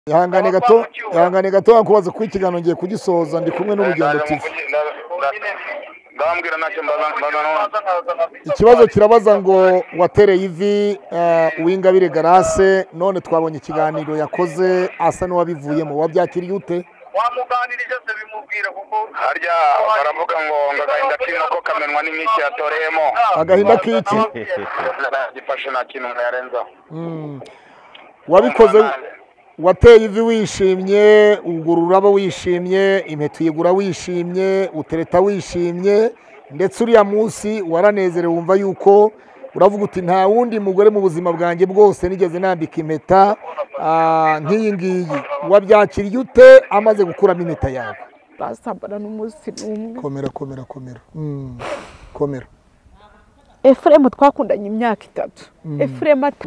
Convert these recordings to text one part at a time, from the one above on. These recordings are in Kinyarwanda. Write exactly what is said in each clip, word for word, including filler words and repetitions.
Ihangane gato, ihangane gato akubaza ku ikiganiro ngiye kugisoza ndi kumwe n'urugendo T V. Ndambwira nacyo mbazana. Ikibazo kirabaza ngo watereye ivi uh, Uwingabire Grace none twabonye ikiganiro yakoze asa n'uwabivuyemo wabyakiriye ute? Wamuganirije se bimubwira kuko harya baravuga ngo ngagahinda k'inkoko kamenwa n'imiki yatoreyemo. Agahinda k'iki? Gifashe na kintu yarenza. Mm. Wabikoze wateye ivi wishimye, ugura urabo wishimye, impeta uyigura wishimye, utereta wishimye, ndetse uriya munsi waranezerewe wumva yuko uravuga uti nta wundi mugore mu buzima bwanjye bwose nigeze nambika impeta nk'iyi ngiyi. Wabyakiriye ute amaze gukuramo impeta yawe? Basambana n'umunsi n'umwe. Komera komera komera. Mm. Komera. Efrem twakundanye imyaka itatu. Efrem ati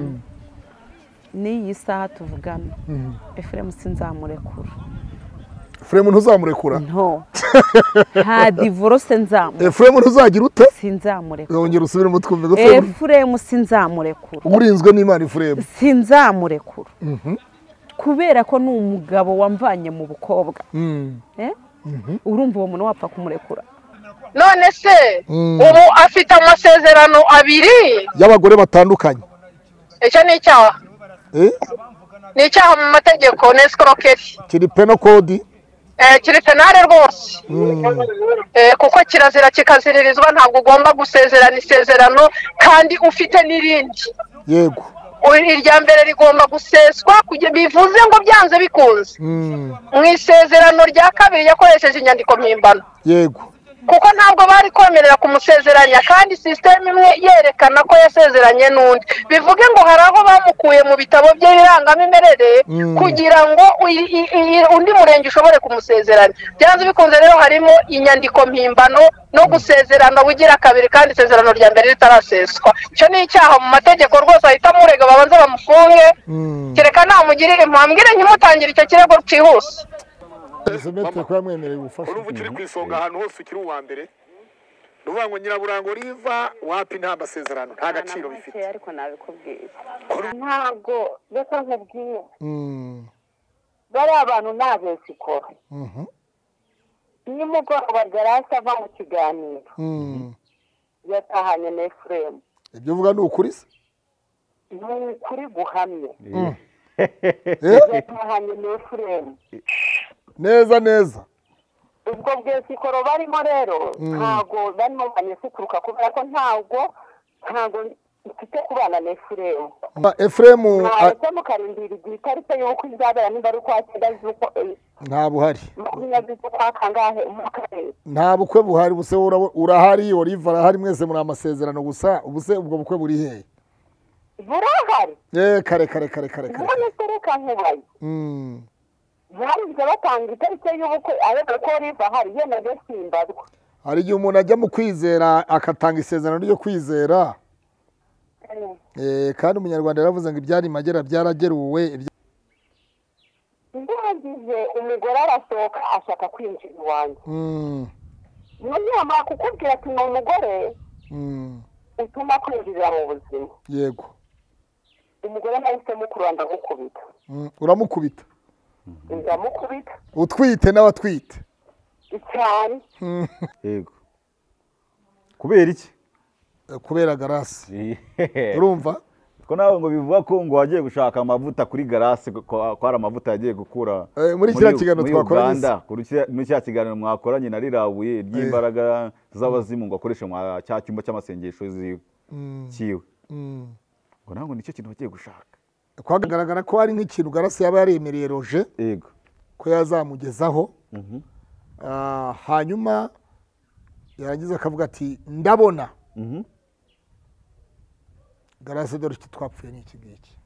n'iyi saha tuvugana. Efrem sinzamurekura. Efrem ntuzamurekura? No. Ha divorce nzamurekura. Efrem ntuzagira ute? Sinzamurekura. Yongera usubire mu twumve go Efrem. Efrem sinzamurekura. Urinzwe n'Imana Efrem. Sinzamurekura. Mhm. Kubera ko n'umugabo wamvanye mu bukobwa. Mm. Eh? Mhm. Urumva uwo muntu wapfa kumurekura. None se ubu afite amasezerano abiri y'abagore batandukanye. Icyo ni icyaha. Eh? Ni icyaha mu mategeko n'escroquerie. Kiri penal code. Eh kiri penale rwose. Eh kuko kirazira kikaziririzwa ntabwo ugomba gusezerana isezerano kandi ufite n'irindi. Yego. Irya mbere rigomba guseswa kugira bivuze ngo byanze bikunze. Mu isezerano rya kabiri yakoresheje inyandiko mpimbano. Yego. Kuko ntabwo bari kwemerera kumusezeranya kandi system imwe yerekana ko yasezeranye n'undi. Bivuge ngo hari aho bamukuye mu bitabo bye birangamimerere kugira ngo undi murenge ushobore kumusezeranya. Byanze bikunze rero harimo inyandiko mpimbano no gusezerana bugira kabiri kandi isezerano rya mbere ritaraseswa. Cyo ni icyaha mu mategeko rwose ahita murega babanza bamufunge. Kereka namugirire impambwire nkimutangire icyo kirego cyihuse. Semete kwa mwemereye ubufasha. Urumva ukiri kwisonga ahantu hose ukiri uwa mbere. Nuvuga ngo Nyiraburango riva wapi nta masezerano nta gaciro bifite. Ariko nabikubwiye. Ntabwo beka nkubwiye. Mm. Bari abantu nabesikora. Mhm. Ni mugoroba Grace ava mu kiganiro. Mm. Yatahanye na Efrem. Ibyo uvuga ni ukuri se? Ni ukuri guhamye. Mm. Yatahanye na Efrem. Neza neza. Ubwo bwesikoro barimo rero ntago barimo banesikuruka kubera ko ntago ntago mfite kubana na Efrem. Efrem ate mukarindira igihe itariki y'uko izabera nimba ari kwa kigali zuko nta buhari. makumyabiri kwa kangahe mu karere. Nta bukwe buhari buse urahari Olive arahari mwese muri amasezerano gusa ubuse ubwo bukwe buri he? Burahari. Eh kare kare kare kare kare. None sereka nkubaye. Mm. Bari batanga itariki y'ubukwe ariko ko Olive ahari yemeje simbazwa. Hari igihe umuntu ajya mu kwizera akatanga isezerano ryo kwizera. Eh kandi umunyarwanda yaravuze ngo ibyari magera byarageruwe. Ndagize umugore arasohoka ashaka kwinjira iwanjye. Mm. Nyuma kukubwira ati ni umugore Mm. utuma kwinjira mu buzima. Yego. Umugore nahise mukuranda gukubita. Mm. Uramukubita. Ndamukubita. Utwite n'abatwite. Cyane. Yego. Kubera iki? Kubera Grace. Urumva? Ko nawe ngo bivuga ko ngo wagiye gushaka amavuta kuri Grace ko ari amavuta yagiye gukura muri kiriya kiganiro twakoranye. Muri kiriya kiganiro mwakoranye na rirabuye ry'imbaraga z'abazimu ngo akoreshe mu cya cyumba cy'amasengesho ziwe. Kiwe. Ngo nawe nicyo kintu bagiye gushaka. Kwagaragara ko ari nk'ikintu Grace yaba yaremereye Roger. Yego. Ko yazamugezaho. Mhm. Ah hanyuma yarangiza akavuga ati ndabona. Mhm. Grace dore icyo twapfuye ni iki ngiki.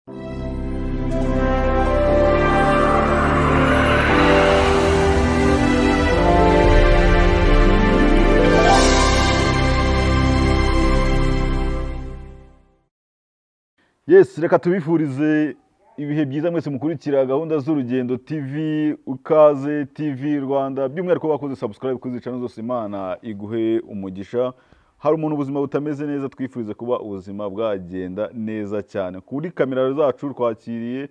Yes, reka tubifurize ibihe byiza mwese mukurikira gahunda z'Urugendo T V, Ukaze T V Rwanda. By'umwihariko bakoze subscribe kuri channel zose, Imana iguhe umugisha. Hari umuntu ubuzima butameze neza, twifurize kuba ubuzima bwagenda neza cyane. Kuri kamera zacu twakiriye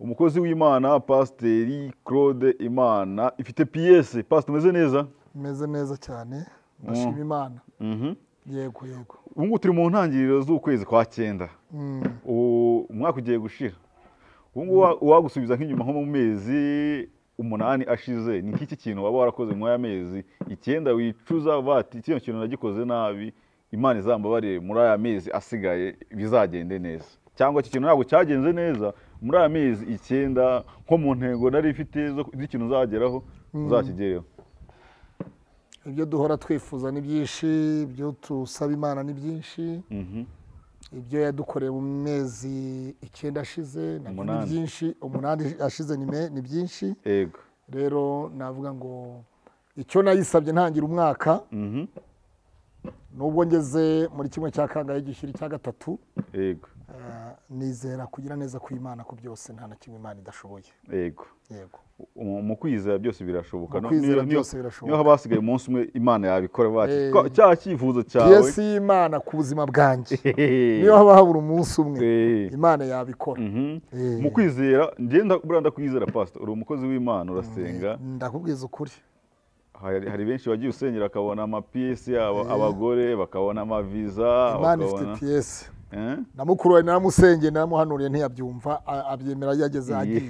umukozi w'Imana Pasiteri Claude Imana ifite piyese. Pastor umeze neza? Meze neza cyane ndashima Imana. Mhm. Yego yego. Ubu ngubu turi mu ntangiriro z'ukwezi kwa cyenda. Mm. Umwaka ugiye gushira. Ubu ngubu wagusubiza nk'inyuma nko mu mezi umunani ashize, ni iki kintu waba warakoze mu aya mezi icyenda wicuza bati kino kintu nagikoze nabi, Imana izambabarire muri aya mezi asigaye bizagende neza? Cyangwa iki kintu ntabwo cyagenze neza muri aya mezi icyenda nko mu ntego nari ifite z'ikintu uzageraho uzakigereho? Ibyo duhora twifuza ni byinshi, ibyo tusaba Imana ni byinshi. Mhm. Ibyo yadukoreye mu mezi icyenda ashize ni byinshi, umunani ashize ni byinshi. Yego. Rero navuga ngo icyo nayisabye ntangira umwaka, Mhm. nubwo ngeze muri kimwe cya kangahe gishyira icya gatatu. Yego. Nizera kugira neza ku Imana ko byose nta na kimwe Imana idashoboye. Yego. Yego. Mu kwizera byose birashoboka. Mu kwizera byose birashoboka. Niyo haba hasigaye umunsi umwe Imana yabikora bati cya cyifuzo cyawe. Yesu y'Imana ku buzima bwanjye. Niyo haba habura umunsi umwe Imana yabikora. Mu kwizera ngenda buranda kwizera Pastor, uri umukozi w'Imana urasenga. Ndakubwiza ukuri. Hari benshi bagiye usengera akabona ama P S yabo, abagore bakabona ama visa, Imana ifite P S. Na mukuru wawe naramusengeye naramuhanuriye ntiyabyumva, abyemera yageze agiye.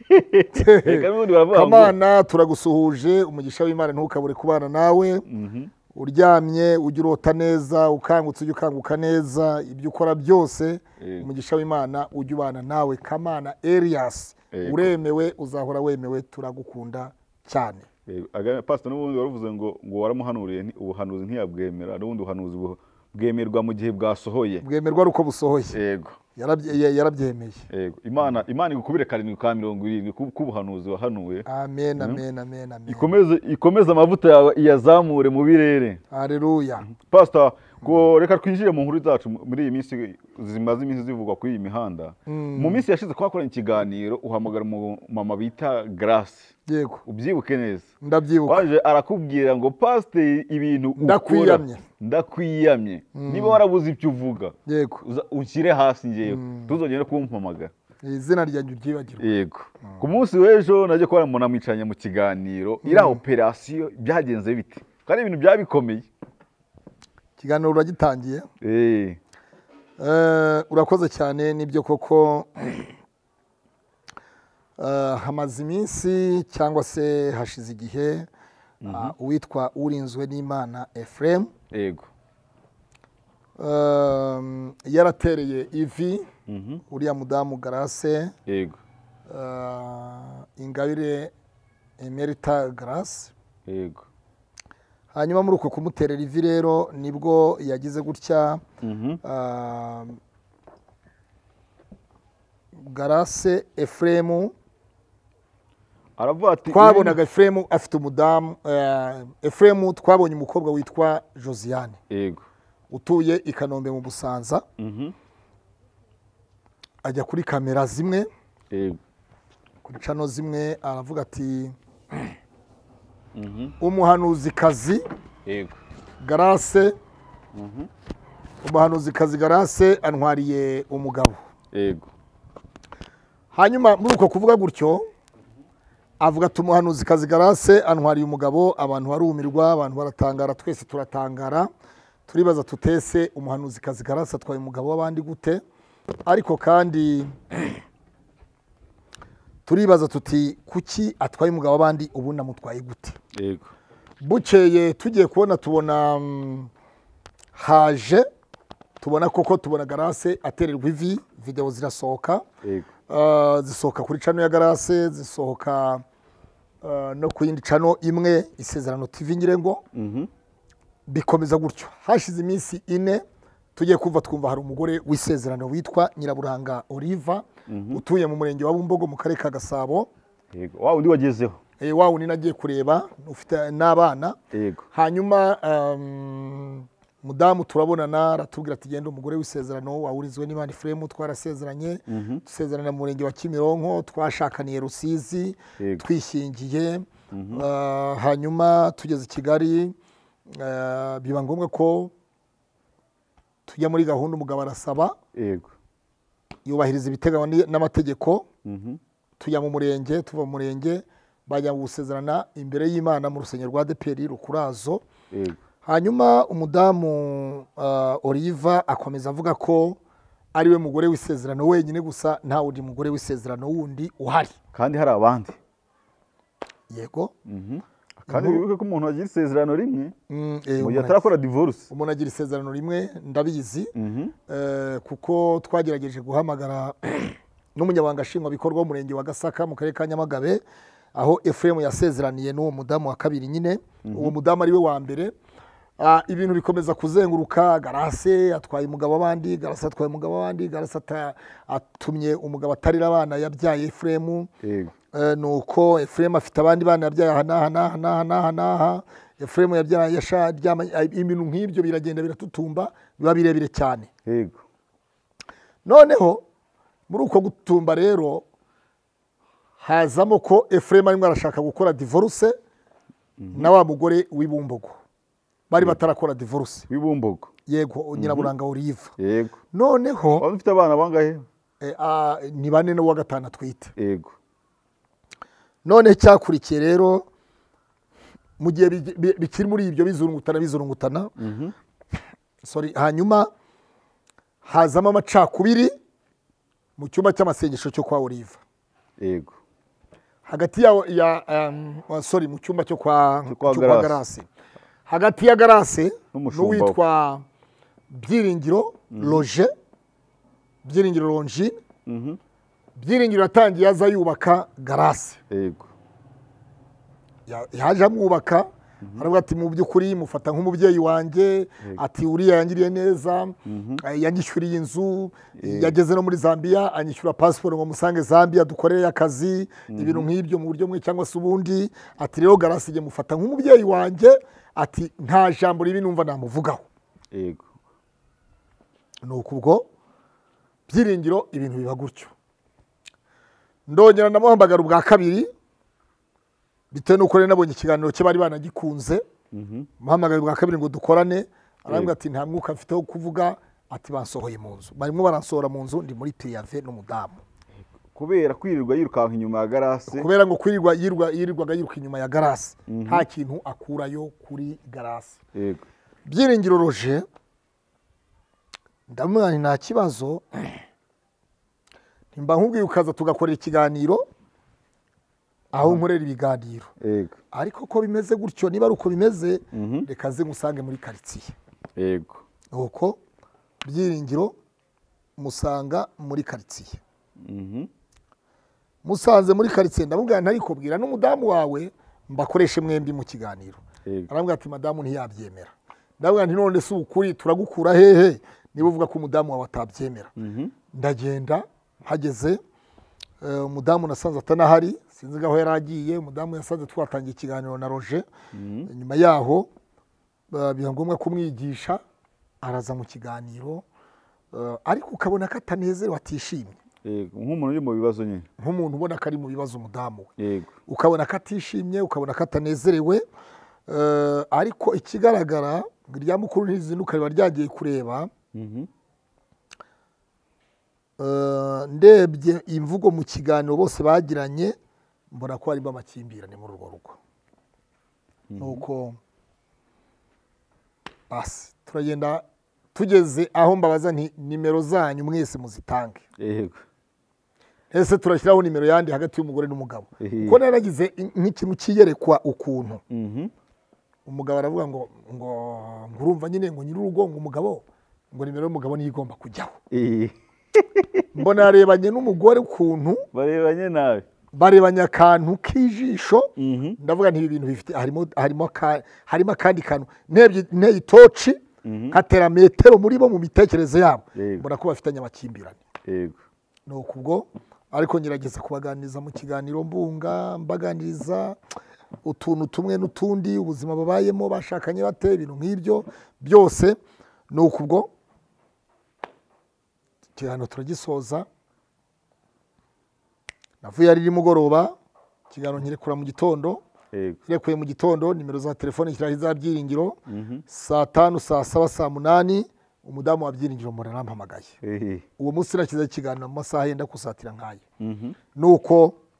Kamana turagusuhuje, umugisha w'Imana ntukabure kubana nawe. Uryamye ujya urota neza, ukangutse ujya ukanguka neza, ibyo ukora byose umugisha w'Imana ujya ubana nawe. Kamana Elias uremewe, uzahora wemewe, turagukunda cyane. Pastor n'ubundi waravuze ngo ngo waramuhanuriye ubuhanuzi ntiyabwemera, n'ubundi ubuhanuzi bwemerwa mu gihe bwasohoye. Bwemerwa uko busohoye. Yego. Yarabyemeye. Yego. Imana Imana igukubire karindwi ka mirongo irindwi kubuhanuzi wahanuye. Amen amen amen amen. Ikomeze ikomeze amavuta yawe iyazamure mu birere. Haleluya. Pastor, ko reka twinjire mu nkuru zacu muri iyi minsi zimaze iminsi zivugwa kuri iyi mihanda. Mu minsi yashize twakoranye ikiganiro uhamagara mama bita Grace. Yego. Ubyibuke neza. Ndabyibuka. Waje arakubwira ngo Pastor ibintu ukora ndakwiyamye. Ndakwiyamye. Niba warabuze ibyo uvuga. Yego. Unshyire hasi ngewe. Tuzongera kumpamagara. Izina ryanjye uryibagirwa. Yego. Ku munsi w'ejo naje kubona umuntu amwicanye mu kiganiro, ira operation byagenze bite? Kandi ibintu byabikomeye. Ikiganiro uragitangiye? Eh. Eh, urakoze cyane nibyo koko. Uh, hamaze iminsi cyangwa se hashize igihe uwitwa Urinzwe n'Imana Ephraim. Yego. Um, yaratereye ivi uriya mudamu Grace. Yego. Uh, Ingabire Emerita Grace. Yego. Hanyuma muri uko kumuterera ivi rero nibwo yagize gutya. uh, Grace Ephraim aravuga ati twabonaga Ephraim afite umudamu. Ephraim twabonye umukobwa witwa Josiane. Yego. Utuye i Kanombe mu Busanza. Mhm. Ajya kuri kamera zimwe. Yego. Kuri channel zimwe aravuga ati mhm umuhanuzi kazi. Yego. Grace. Mhm. Umuhanuzi kazi Grace antwariye umugabo. Yego. Hanyuma muri uko kuvuga gutyo avuga ati umuhanuzi kazi Grace antwariye umugabo, abantu barumirwa, abantu baratangara, twese turatangara, turibaza tutese umuhanuzi kazi Grace atwaye umugabo w'abandi gute? Ariko kandi turibaza tuti kuki atwaye umugabo w'abandi ubu namutwaye gute? Yego. Bukeye tugiye kubona tubona um, haje tubona koko tubona Grace atererwa ivi, video zirasohoka. Yego. Uh, zisohoka kuri channel ya Grace, zisohoka uh, no ku yindi channel imwe Isezerano T V ngirengo. Mhm. Bikomeza gutyo. Hashize iminsi ine tugiye kumva twumva hari umugore w'Isezerano witwa Nyiraburanga Oliva. Mm -hmm. Utuye mu murenge wa Bumbogo mu karere ka Gasabo. Yego. Wa undi wagezeho. Eh wa undi nagiye kureba ufite n'abana. Yego. Hanyuma um, mudamu turabonana aratubwira ati genda umugore w'Isezerano wawurizwe n'Imana Ephraim twarasezeranye. Mm -hmm. Dusezerana mu murenge wa Kimironko, twashakaniye Rusizi, twishingiye. Mm -hmm. uh, hanyuma tugeze Kigali, uh, biba ngombwa ko tujya muri gahunda umugabo arasaba. Yego. Yubahiriza ibiteganywa n'amategeko. Mhm. tujya mu murenge tuva mu murenge bajya gusezerana imbere y'Imana mu rusengero rwa A D P R Rukurazo. yego Hanyuma umudamu uh, Oliva akomeza avuga ko ari we mugore w'isezerano wenyine gusa nta wundi mugore w'isezerano wundi uhari. kandi hari abandi. Yego. Mhm. kandi wibuke ko umuntu agira isezerano rimwe Mm, eh, mu gihe atarakora divorce. umuntu agira isezerano rimwe ndabizi. Mhm. Eh, kuko twagerageje guhamagara n'umunyabanga nshingwabikorwa w'umurenge wa Gasaka mu karere ka Nyamagabe aho Ephraim yasezeraniye n'uwo mudamu wa kabiri nyine. Uwo mudamu ari we wa mbere. Ah, ibintu bikomeza kuzenguruka. Garase atwaye umugabo abandi, Garase atwaye umugabo abandi, Garase ata- atumye umugabo atarira abana yabyaye Ephraim. yego Eh, nuko Ephraim afite abandi bana yabyaye aha n'aha n'aha n'aha n'aha n'aha. Ephraim yabyaye yasharyama ibintu nk'ibyo biragenda biratutumba biba birebire cyane. yego Noneho muri uko gutumba rero hazamo ko Ephraim arimo arashaka gukora divorce na wa mugore w'ibumbogo bari batarakora divorce. w'ibumbogo. Yego Nyiraburanga Oliva. yego Noneho waba ufite abana bangahe? eh, ah, ni bane n'uwa gatanu atwite. yego None cyakurikiye rero mu gihe bi- bi- bikiri muri ibyo bizurungutana bizurungutana Mhm. sorry hanyuma hazamo amacakubiri mu cyumba cy'amasengesho cyo kwa Oliva yego hagati ya, ya um, sorry mu cyumba cyo kwa Cyo kwa cyo kwa Grace. Garase hagati ya Garase N'umushumba we. n'uwitwa Byiringiro Roger Byiringiro Longine. Mhm. Byiringiro yatangiye aza yubaka Garase. yego Ya- yaje amwubaka aravuga ati mu by'ukuri mufata nk'umubyeyi wanjye ati uriya yangiriye neza eh, yanyishyuriye inzu yageze no muri Zambia anyishyura passport ngo musange Zambia dukorere akazi ibintu nk'ibyo mu buryo mwe cyangwa se ubundi ati rero Garase je mufata nk'umubyeyi wanjye ati nta jambo ribi numva namuvugaho. yego Nuko ubwo Byiringiro ibintu biba gutyo. Ndongera ndamuhamagara ubwa kabiri bitewe n'uko rero nabonye ikiganiro cye bari banagikunze. Mhm. Muhamagara ubwa kabiri ngo dukorane arambwira ati nta mwuka mfite wo kuvuga ati bansohoye mu nzu barimo baransohora mu nzu ndi muri Piyave n'umudamu kubera kwirirwa yirukanka inyuma ya Garase. kubera ngo kwirirwa yirwa yirirwaga yiruka inyuma ya Garase nta kintu akurayo kuri Garase. yego Byiringiro Roger ndamubwira nti nta kibazo ntimba nkubwiye ukaza tugakorera ikiganiro aho nkorera ibiganiro yego ariko ko bimeze gutyo niba ari uko bimeze Mhm. reka ze ngusange muri karitsiye. yego Nuko Byiringiro musanga muri karitsiye. Mhm. Musanze muri karitsiye ndamubwira ntarikubwira n'umudamu wawe mbakoreshe mwembi mu kiganiro. yego Arambwira ati madamu ntiyabyemera. Ndabwira nti none se ukuri turagukura hehe niba uvuga ko umudamu wawe atabyemera. Mhm. Ndagenda mpageze eh, umudamu nasanze atanahari sinzi gaho yaragiye umudamu yasanze twatangiye ikiganiro na Roger. Nyuma yaho eh, biba ngombwa kumwigisha araza mu kiganiro eh, ariko ukabona ko atanezerewe atishimye yego nk'umuntu uri mu bibazo nyine. nk'umuntu ubona ko ari mu bibazo umudamu we yego ukabona ko atishimye ukabona ko atanezerewe eh, ariko ikigaragara ngo irya mukuru ntizinduka riba ryagiye kureba. Mhm. Eh, ndebye imvugo mu kiganiro bose bagiranye mbona ko harimo amakimbirane muri urwo rugo. Nuko basi turagenda tugeze aho mbabaza nti nimero zanyu mwese muzitange. yego Ese turashyiraho nimero yandi hagati y'umugore n'umugabo. Ehe. Kuko naragize nk'ikintu kiyerekwa ukuntu. Mhm. Umugabo aravuga ngo ngo ngurumva nyine ngo nyirurugo ngo umugabo ngo nimero y'umugabo niyo igomba kujyaho. Eh. Mbona yarebanye n'umugore ukuntu barebanye nawe. barebanye akantu k'ijisho. Mhm. Ndavuga nti ibi bintu bifite harimo harimo ka- harimo akandi kantu ntebye nteye itoci nkatera metero muri bo mu mitekerereze yabo. Yego. Mbona ko bafitanye amakimbirane. yego Nuko ubwo ariko ngerageza kubaganiriza mu kiganiro mbunga mbaganiriza utuntu tumwe n'utundi ubuzima babayemo bashakanye bate ibintu nk'ibyo byose. Nuko ubwo ikiganiro turagisoza navuye ari nimugoroba ikiganiro nkirekura mu gitondo. yego Kirekuye mu gitondo nimero za telefone kirahira za Byiringiro saa tanu saa saba saa munani umudamu wa Byiringiro mbona arampamagaye. Eh. Uwo munsi nakiza ikiganiro mu masaha yenda kusatira nkayo. Mhm. Nuko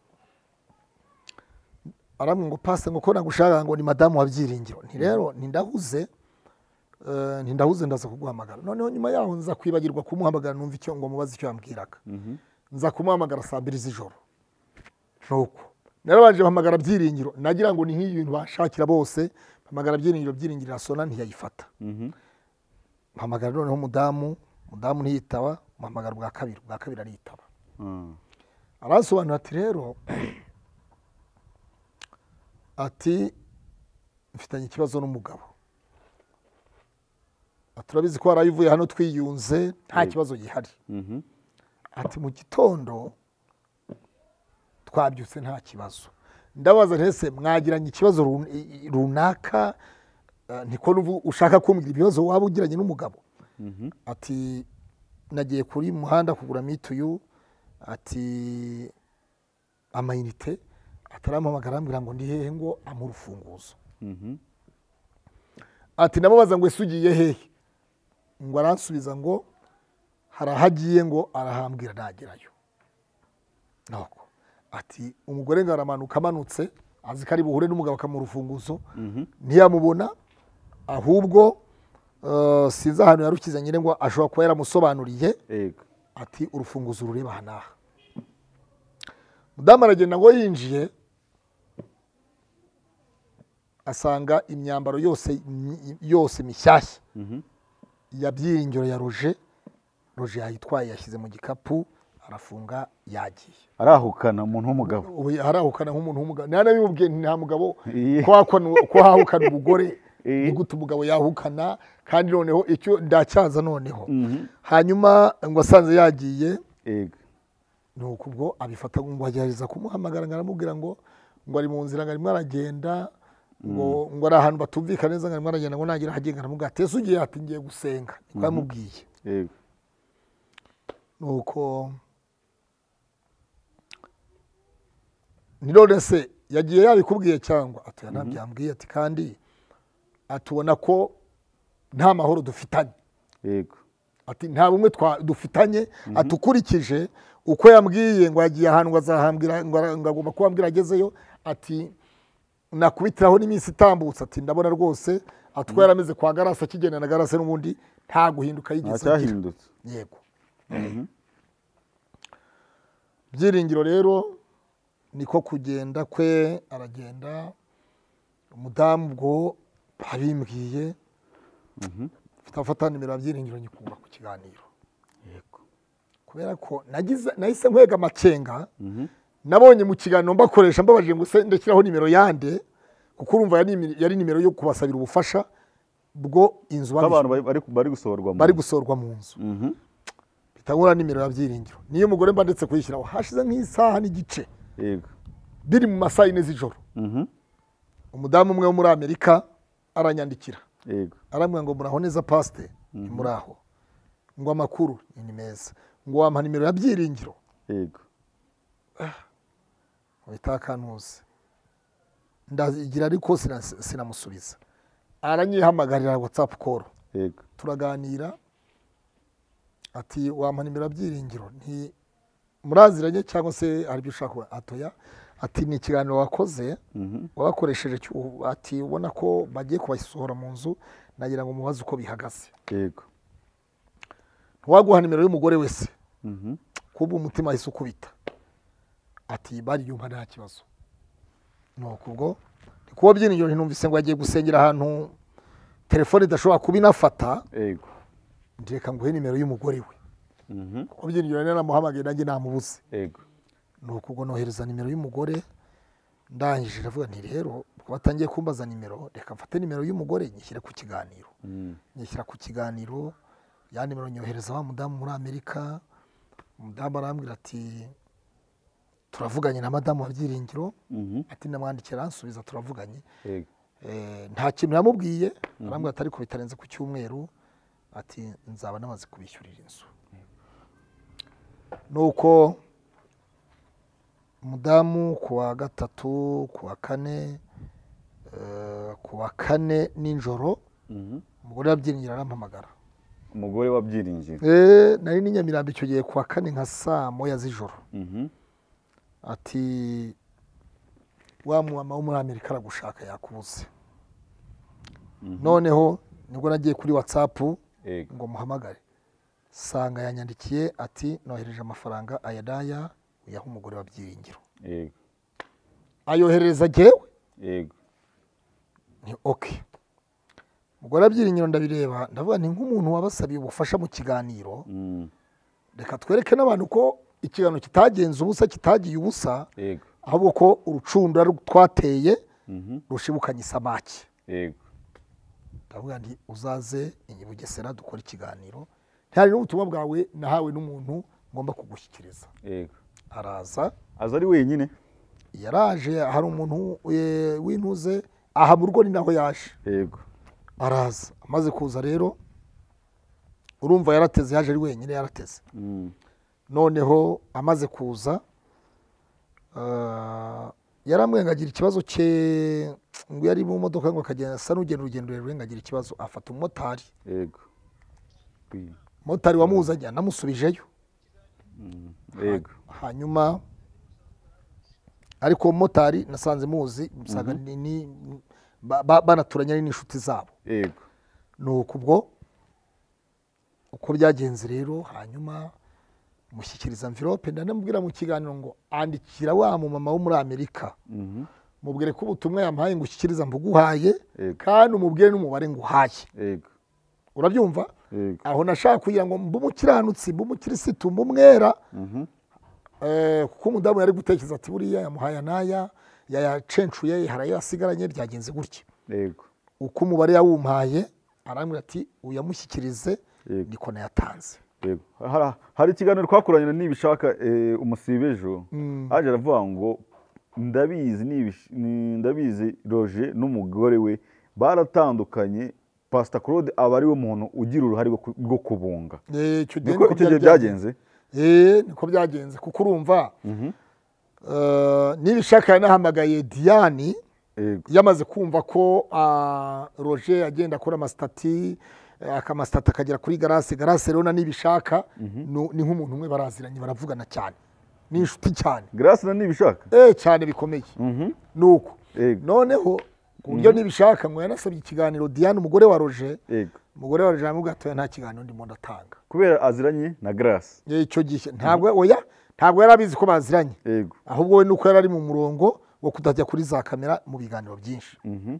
aramwe ngo pase ngo ko nagushaka ngo ni madamu wa Byiringiro nti rero nindahuze eh, nindahuze ndaza kuguhamagara noneho nyuma yaho nza kwibagirwa kumuhamagara numva icyo ngo mubaze icyo yambwiraga nza kumuhamagara saa mbiri z'ijoro nuko narabanje bahamagara Byiringiro nagira ngo ni nk'ibintu bashakira bose bahamagara Byiringiro Byiringiro asona ntiyayifata bahamagara noneho mudamu mudamu ntiyitaba bahamagara bwa kabiri bwa kabiri aritaba arasobanura ati rero ati mfitanye ikibazo n'umugabo turabizi ko warayivuye hano twiyunze nta kibazo gihari ati mu gitondo twabyutse nta kibazo ndabaza ntese mwagiranye ikibazo runaka niko ushaka kumbwira ibibazo waba ugiranye n'umugabo ati nagiye kuri muhanda kugura mituyu ati amayinite atarampamagara arambwira ngo ndi hehe ngo amu urufunguzo ati namubaza ngo ese ugiye hehe ngo aransubiza ngo harahagiye ngo arahambwira nagerayo nako ati umugore ngo aramanuka amanutse azi ko ari buhure n'umugabo akamu urufunguzo ntiyamubona ahubwo sinzi ahantu yarukize nyine ngo ashobora kuba yaramusobanuriye ati urufunguzo rureba hanaha mudamu aragenda ngo yinjiye asanga imyambaro yose yose mishyashya ya Byiringiro ya Roger Roger yayitwaye yashyize mu gikapu arafunga yagiye arahukana umuntu w'umugabo ubu arahukana nk'umuntu w'umugabo nana bimubwiye nta mugabo ko hahukana umugore ni gute umugabo yahukana kandi noneho icyo ndacyaza noneho hanyuma ngo asanze yagiye nuko ubwo abifata ngo agerageza kumuhamagara ngaramubwira ngo ngo ari mu nzira ngarimo aragenda ngo ngo ari ahantu batumvikana neza ngarimo aragenda ngo nagira hagenga aramubwira ati ese ugiye ati ngiye gusenga niko yamubwiye yego nuko nirone se yagiye yabikubwiye cyangwa ati yanabyambwiye ati kandi atubona ko nta mahoro dufitanye yego ati nta bumwe dufitanye atukurikije uko yambwiye ngo yagiye ahantu ngo azahambira ngo agomba kubambwira agezeyo ati nakubitiraho n'iminsi itambutse ati ndabona rwose atwa yarameze kwa Garase akigenda na Garase n'ubundi nta guhinduka yigeze agira yego Byiringiro rero niko kugenda kwe aragenda umudamu bwo babimbwiye mfata nimero ya Byiringiro nyikura ku kiganiro yego kubera ko nagize nahise nkwega amacenga nabonye mu kiganiro mbakoresha mbabaje ngo se ndekiraho nimero yande kuko urumva yari nimero yo kubasabira ubufasha bwo inzu abantu bari bari gusorwa bari gusorwa mu nzu bitagora nimero ya Byiringiro niyo umugore mba ndetse kuyishyiraho hashize nk'isaha n'igice yego biri mu masaha ine z'ijoro umudamu umwe wo muri Amerika aranyandikira yego arambwira ngo muraho neza pastor muraho ngo amakuru ni meza ngo wampa nimero ya Byiringiro yego bitakanuze ndazigira ariko sinamusubiza aranyihamagarira WhatsApp call yego turaganira ati wampa nimero ya Byiringiro nti muraziranye cyangwa se ari byo ushaka atoya ati ni ikiganiro wakoze wabakoresheje ati ubona ko bagiye kubasohora mu nzu nagira ngo mubaze uko bihagaze yego waguha nimero y'umugore wese kuba umutima ahise ukubita ati bari yumva nta kibazo nuko ubwo kuba Byiringiro ntinumvise ngo yagiye gusengera ahantu telefone idashobora kuba inafata yego ndeka nguhe nimero y'umugore we kuko Byiringiro naramuhamagaye nanjye namubuze yego nuko ubwo nohereza nimero y'umugore ndangije ndavuga nti rero batangiye kumbaza nimero reka mfate nimero y'umugore nyishyire ku kiganiro nyishyira ku kiganiro ya nimero nyohereza wa mudamu muri Amerika umudamu arambwira ati turavuganye na madamu wa Byiringiro ati ndamwandikira ansubiza turavuganye nta kintu yamubwiye arambwira atari ko bitarenze ku cyumweru ati nzaba namaze kubishyurira inzu nuko umudamu kuwa gatatu kuwa kane kuwa kane ninjoro umugore wa Byiringiro arampamagara umugore wa Byiringiro eh nari ni Nyamirambo icyo gihe kuwa kane nka saa moya z'ijoro ati wa mama wo muri Amerika aragushaka yakubuze noneho nibwo nagiye kuri WhatsApp ngo muhamagare sanga yanyandikiye ati nohereje amafaranga aya daya uyaha umugore wa Byiringiro yego ayohereza jewe yego ni okay umugore wa Byiringiro ndabireba ndavuga ni nk'umuntu wabasabiye ubufasha mu kiganiro reka twereke n'abantu ko ikiganiro kitagenze ubusa kitagiye ubusa yego ahubwo ko urucunda twateye rushibukanye isamaki yego ndavuga nti uzaze Bugesera dukora ikiganiro ntari n'ubutumwa bwawe nahawe n'umuntu ngomba kugushyikiriza yego araza aza ari wenyine yaraje hari umuntu wintuze aha mu rugo ni naho yaje yego araza amaze kuza rero urumva yarateze yaje ari wenyine yarateze noneho amaze kuza yaramwengagira ikibazo cye ngo yari mu modoka ngo akagenda asa n'ugenda urugendo rurerure ngagira ikibazo afata umumotari yego motari wamuzanye anamusubijeyo yego hanyuma ariko umumotari nasanze muzi musaga ni banaturanye ari n'inshuti zabo yego nuko ubwo uko byagenze rero hanyuma mushyikiriza envelope ndanamubwira mu kiganiro ngo andikira wa mu mama wo muri Amerika mubwire ko ubutumwa yampaye ngo ushyikiriza mvuguhaye kandi umubwire n'umubare nguhaye yego urabyumva aho nashaka kugira ngo mbumukiranutsi mbumukirisitu mbumwera eh kuko umudamu yari gutekereza ati buriya yamuhaye naya yayacencuye harayo asigaranye byagenze gutya yego uko umubare yawumpaye arambwira ati uyamushyikirize niko nayatanze yego hari ikiganiro twakoranye n'ibishaka umusibejo aje aravuga ngo ndabizi ndabizi Roger n'umugore we baratandukanye Pastor Claude aba ari we muntu ugira uruhare rwo kubunga eh icyo gihe byagenze eh niko byagenze kuko urumva eh n'ibishaka yanahamagaye Diane yamaze kumva ko Roger agenda akora amastati akamastata akagera kuri Garase Garase rero n'ibishaka ni nk'umuntu umwe baraziranye baravugana cyane ni inshuti cyane Garase na n'ibishaka eh cyane bikomeye nuko noneho kuburyo n'ibishaka ngo yanasabye ikiganiro Diane umugore wa Roger umugore wa Roger amugatoya nta kiganiro ndimo ndatanga kubera aziranye na Garase icyo gihe ntabwo oya ntabwo yarabizi ko baziranye ahubwo we nuko yari mu murongo wo kutajya kuri za kamera mu biganiro byinshi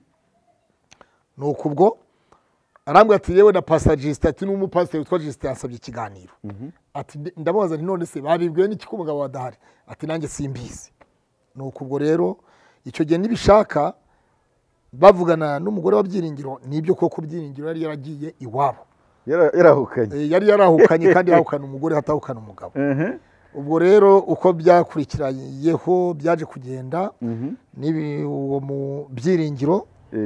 nuko ubwo arambwira ati yewe na passagiste ati n'umupasiteri witwa Justin yansabye ikiganiro ati ndamubaza nti none se babibwiwe n'iki ko umugabo wadahari ati nanjye simbizi nuko ubwo rero icyo gihe nibishaka bavugana n'umugore wa Byiringiro nibyo koko Byiringiro yari yaragiye iwabo yarahukanye yari yarahukanye kandi yahukana umugore hatahukana umugabo ubwo rero uko byakurikirayeho byaje kugenda nibi uwo mu Byiringiro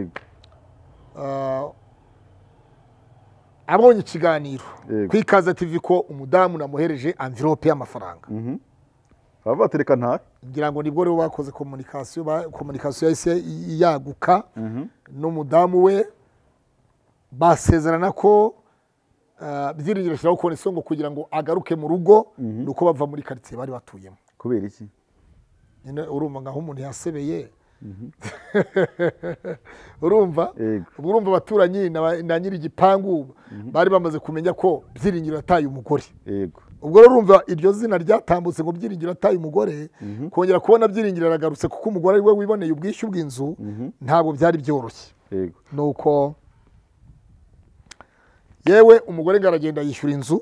abonye ikiganiro ku Ikaze T V ko umudamu namuhereje envelope y'amafaranga bava tereka nta ngira ngo nibwo rero bakoze communication ba communication yise yaguka n'umudamu we basezerana ko Byiringiro shiraho kone songo kugira ngo agaruke mu rugo nuko bava muri quartier bari batuyemo kubera iki nyine urumva ngaho umuntu yasebeye urumva ubwo urumva abaturanyi na nyiri igipangu bari bamaze kumenya ko Byiringiro yataye umugore yego ubwo rero urumva iryo zina ryatambutse ngo Byiringiro yataye umugore kongera kubona Byiringiro aragarutse kuko umugore we wiboneye ubwishyu bw'inzu ntabwo byari byoroshye yego nuko yewe umugore ngaragenda yishyura inzu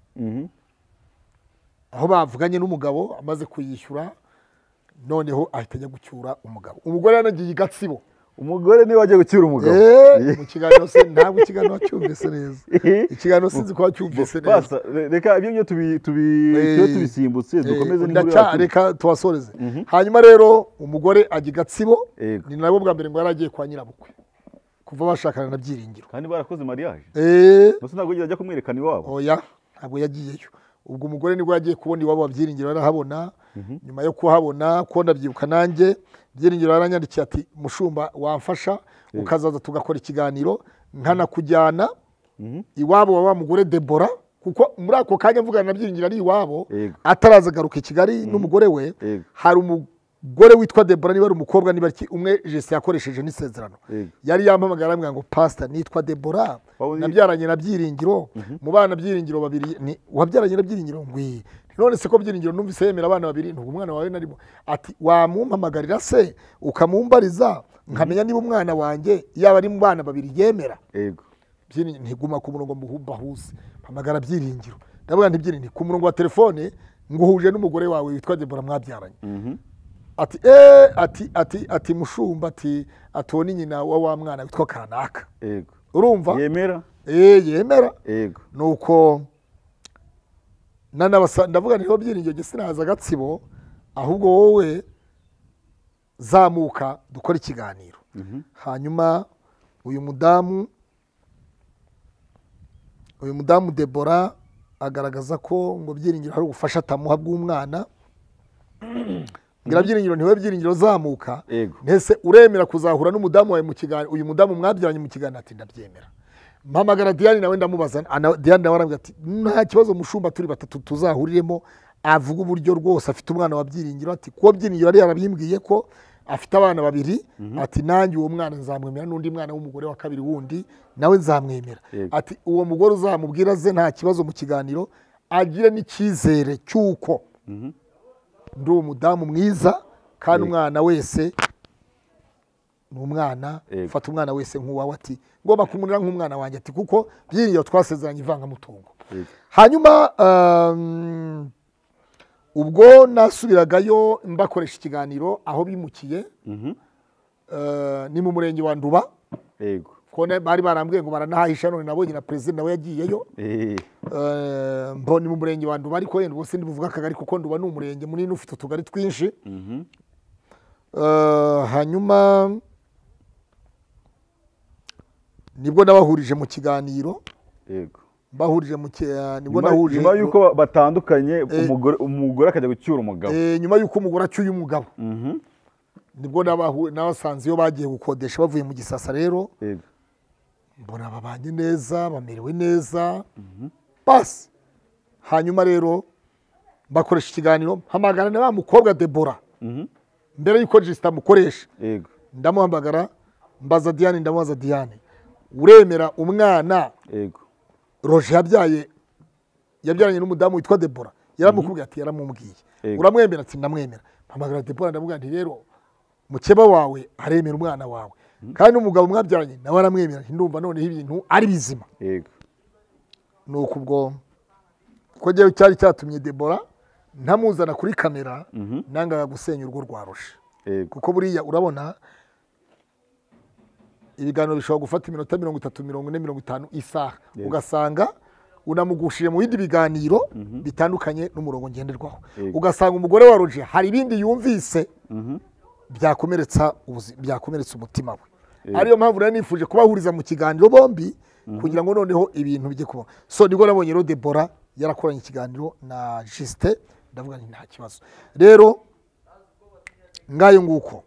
aho bavuganye n'umugabo amaze kuyishyura noneho ahita ajya gucyura umugabo umugore yanagiye Gatsibo umugore niwe wagiye gucyura umugabo mu kiganiro se ntabwo ikiganiro cyumvise neza ikiganiro sinzi ko cyumvise neza reka ibyo byo tubi tubi tubisimbutse dukomeze n'inkuru yacu reka tuwasoreze hanyuma rero umugore ajya Gatsibo ni nabo bwa mbere ngo yaragiye kwa nyirabukwe kuva bashakana na Byiringiro kandi barakoze mariage eh no ntabwo ajya kumwerekana iwabo oya ntabwo yagiyeyo ubwo umugore nibwo yagiye kubona iwabo wa Byiringiro arahabona nyuma yo kuhabona ko ndabyibuka nanjye Byiringiro yaranyandikiye ati mushumba wamfasha ukazaza tugakora ikiganiro nkana kujyana iwabo wa mugore Debora kuko muri ako kanya mvugana na Byiringiro ari iwabo ataraza garuka i Kigali n'umugore we hari gore witwa Debora niba ari umukobwa niba ari umwe Jesse yakoresheje n'isezerano yari yampamagara amwe ngo pastor nitwa Debora nabyaranye na Byiringiro mu bana Byiringiro babiri ni wabyaranye na Byiringiro ngwi none se ko Byiringiro numvise yemera abana babiri ntugo umwana wawe narimo ati wamumpamagarira se ukamumbariza nkamenya niba umwana wanjye yaba ari mu bana babiri yemera yego Byiringiro ntiguma ku murongo muhubahuze mpamagara Byiringiro ndavuga nti Byiringiro ku murongo wa telefone nguhuje n'umugore wawe witwa Debora mwabyaranye ati eh ati ati ati mushumba ati atoni nyina wa wa mwana witwa kanaka yego urumva yemera eh yemera yego nuko nana ndavuga niho Byiringiro gese naza gatsibo ahubwo wowe zamuka dukora ikiganiro hanyuma uyu mudamu uyu mudamu Debora agaragaza ko ngo Byiringiro hari ubufasha tamuha bw'umwana ngira Byiringiro ntiwe Byiringiro zamuka ntese uremera kuzahura n'umudamu wawe mu kiganiro uyu mudamu mwabyaranye mu kiganiro ati ndabyemera mpamagara Diane nawe ndamubaza Diane nawe arambwira ati nta kibazo mushumba turi batatu tuzahuriremo avuga uburyo rwose afite umwana wa Byiringiro ati ko Byiringiro ari yarabimbwiye ko afite abana babiri ati nanjye uwo mwana nzamwemera n'undi mwana w'umugore wa kabiri wundi nawe nzamwemera ati uwo mugore uzamubwira ze nta kibazo mu kiganiro agire n'icyizere cyuko ndi umudamu mwiza kandi umwana wese ni umwana ufata umwana wese nk'uwawe ati ngomba kumunira nk'umwana wanjye ati kuko Byiringiro twasezeranye ivangamutungo hanyuma ubwo nasubiragayo mbakoresha ikiganiro aho bimukiye ni mu murenge wa Nduba yego kone bari barambwiye ngo baranahahisha none nabonye na president nawe yagiyeyo eh mboni mu murenge wa Nduba ariko yenda bose ndibuvuga akagari kuko Nduba ni umurenge munini ufite utugari twinshi eh hanyuma nibwo nabahurije mu kiganiro yego bahurije mu nibwo nahuje nyuma yuko batandukanye umugore umugore akajya gucyura umugabo eh nyuma yuko umugore acyuye umugabo nibwo nabahu nabasanze yo bagiye gukodesha bavuye mu Gisasa rero yego mbona babanye neza bamerewe neza bas hanyuma rero bakoresha ikiganiro mpamagara na mukobwa Debora mbere yuko Jista mukoresha yego ndamuhamagara mbaza Diane ndamubaza Diane uremera umwana yego Roger yabyaye yabyaranye n'umudamu witwa Debora yaramukubwiye ati yaramubwiye uramwemera ati ndamwemera mpamagara Debora ndavuga nti rero mukeba wawe aremera umwana wawe kandi umugabo mwabyaranye nawe aramwemera ndumva none ibintu ari bizima yego nuko ubwo ko giye cyari cyatumye Debora ntamuzana kuri kamera nanga gusenya urwo rwarusha kuko buriya urabona ibiganiro bishobora gufata iminota mirongo itatu mirongo ine mirongo itanu isaha ugasanga unamugushije mu bindi biganiro bitandukanye n'umurongo ngenderwaho ugasanga umugore wa Roger hari ibindi yumvise byakomeretsa byakomeretsa umutima we ariyo mpamvu rero nifuje kubahuriza mu kiganiro bombi kugira ngo noneho ibintu bijye kuba so nibwo nabonye rero Debora yarakoranye ikiganiro na Juste ndavuga nti nta kibazo rero ngayo nguko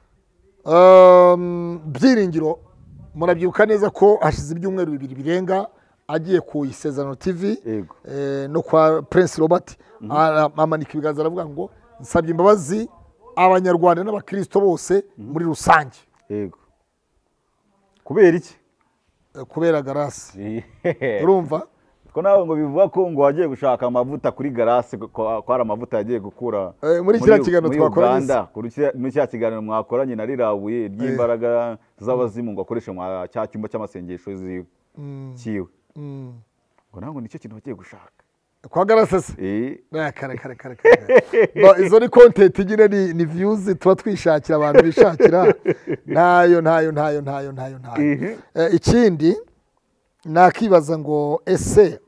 um Byiringiro murabyibuka neza ko hashize ibyumweru bibiri birenga agiye ku Isezerano T V eh, no kwa Prince Robert amanika ibiganza aravuga ngo nsabye imbabazi abanyarwanda n'abakristo bose muri rusange yego kubera iki kubera garasi urumva ko nawe ngo bivuga ko ngo wagiye gushaka amavuta kuri garasi ko ari amavuta yagiye gukura muri kiriya kiganiro twakoranye muri kiriya kiganiro mwakoranye na rirabuye ry'imbaraga z'abazimu ngo akoreshe mu cya cyumba cy'amasengesho ziwe kiwe ngo nawe nicyo kintu wagiye gushaka kwa garasi eh kare kare kare kare izo ni content nyine ni ni views tuba twishakira abantu bishakira nayo nayo nayo nayo nayo nayo ikindi nakibaza ngo ese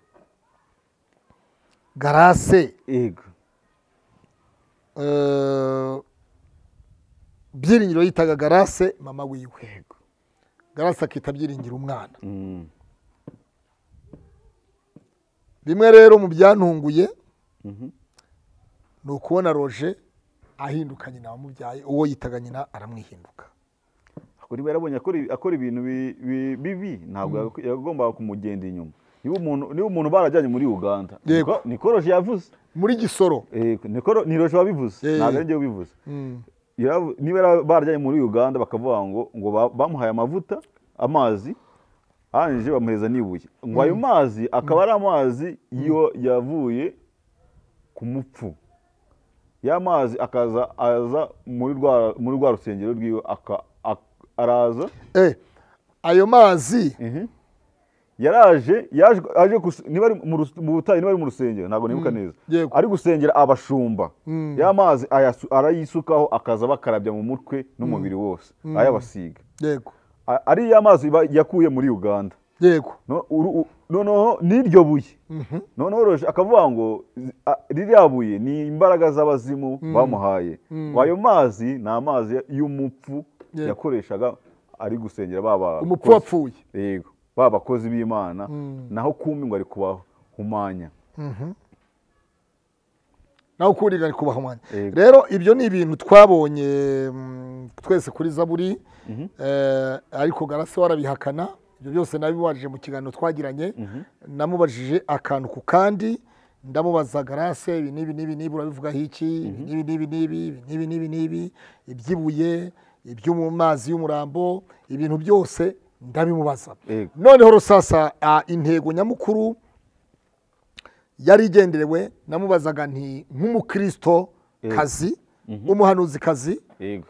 garase yego eh Byiringiro yitaga garase mama wiwe yego garase akita Byiringiro umwana bimwe rero mu byantunguye no kubona Roger ahindukanye na mubyaye uwo yitaga nyina aramwihinduka akuri barabonye akora ibintu bibi ntabwo yagomba kumugenda inyuma niba umuntu niba umuntu barajyanye muri Uganda niko Roger yavuze muri gisoro Eh, niko niroje wabivuze Eh. ntabwo ari njye ubivuze Mm. Yaravu- niba yara- barajyanye muri Uganda bakavuga ngo ngo ba- bamuhaye amavuta amazi arangije bamuheza n'ibuye ngo ayo mazi akaba ari amazi yo yavuye ku mupfu ya mazi akaza aza muri rwa muri rwa rusengero rwiwe aka- ak- araza Eh, ayo mazi Mhm. yaraje yaje aje kus- niba ari mu rus- mu butayu niba ari mu rusengero ntabwo nibuka neza yego. ari gusengera abashumba Mm. ya mazi ayasu- arayisukaho akaza bakarabya mu mutwe n'umubiri wose ayabasiga yego A- ari ya mazi ba- yakuye muri Uganda yego No- uru- u- noneho n'iryo buye noneho roje akavuga ngo zi- a- ririya buye ni imbaraga z'abazimu bamuhaye ayo mazi ni amazi y'umupfu Yego. yakoreshaga ari gusengera baba umupfu wapfuye yego ba bakozi b'Imana naho kumbi ngo ari kubahumanya nawe ukuriga ari kubaha umwanya Yego. rero ibyo ni ibintu twabonye mm, twese kuri zaburi eh, ariko garase warabihakana ibyo byose nabibajije mu kiganiro twagiranye namubajije akantu ku kandi ndamubaza garase ibi n'ibi n'ibi n'ibi urabivugaho iki ibi n'ibi n'ibi n'ibi ibi n'ibi n'ibi n'ibi iby'ibuye ibyo mu mazi y'umurambo ibintu byose ndabimubaza Yego. noneho rusasa ah, intego nyamukuru yari igenderewe namubazaga nti nk'umukristo kazi umuhanuzi kazi yego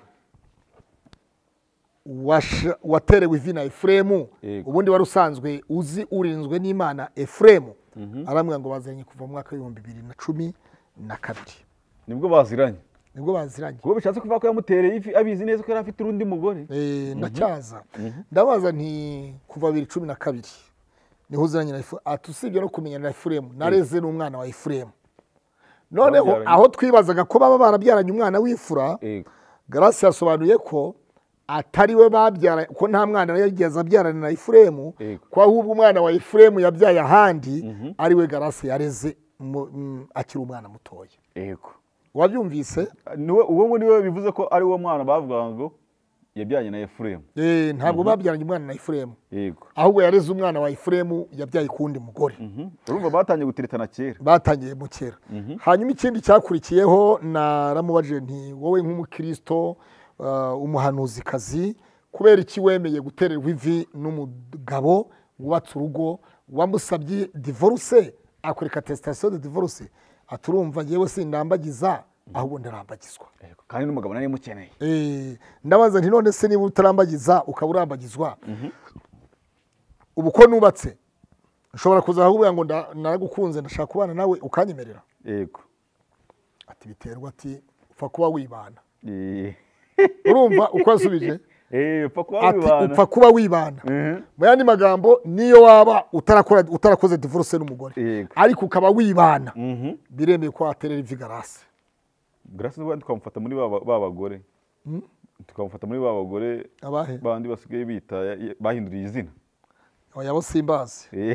washa- waterewe ivi na Efuremu Yego. ubundi wari usanzwe uzi urinzwe n'Imana Efuremu arambwira ngo bazanye kuva mu mwaka w'ibihumbi bibiri na cumi na kabiri nibwo baziranye nibwo baziranye kuko bishatse kuvuga ko yamutereye ifi abizi neza ko yari afite urundi mugore Eh, ndacyaza ndabaza nti kuva bibiri cumi na kabiri niho uziranye na Efuremu ati usibye no kumenya na Efuremu nareze n'umwana wa Efuremu noneho Babyaranye. aho twibazaga ko baba barabyaranye umwana w'imfura yego Grace yasobanuye ko atari we babyara ko nta mwana yigeze abyarana na Efuremu Yego. ko ahubwo umwana wa Efuremu yabyaye ahandi ari we Grace yareze mu- mm, akiri umwana mutoya yego wabyumvise niwe uwo ngo niwe bivuze ko ari wo mwana bavuga ngo yabyanye na Efuremu Eh, ntabwo babyaranye umwana na Efuremu yego ahubwo yareze umwana wa Efuremu yabyaye ku wundi mugore Mhm. urumva batangiye guteretana kera batangiye mu kera hanyuma ikindi cyakurikiyeho naramubajije nti wowe nk'umukristo uh, umuhanuzikazi kubera iki wemeye gutererwa ivi n'umugabo wubatse urugo wamusabye divorce akwereka attestation de divorce aturumva yewe sindambagiza ahubwo ndarambagizwa Yego. kandi n'umugabo nari mukeneye Eh, ndabaza nti none se niba utarambagiza ukaba urambagizwa ubu ko nubatse nshobora kuza ahubwo ngo nda- naragukunze ndashaka kubana nawe ukanyemerera yego ati biterwa ati upfa kuba wibana Eh, urumva uko yasubije eh, upfa kuba ati wibana. upfa kuba wibana Mhm. mu yandi magambo niyo waba utarakora utarakoze divorce n'umugore Yego. ariko ukaba wibana Mhm. biremeye ko waterera ivi Grace Grace n'ubundi tukamufata muri ba ba bagore tukamufata muri ba bagore abahe bandi basigaye bita ya- ya- bahinduriye izina abo simbazi Eh,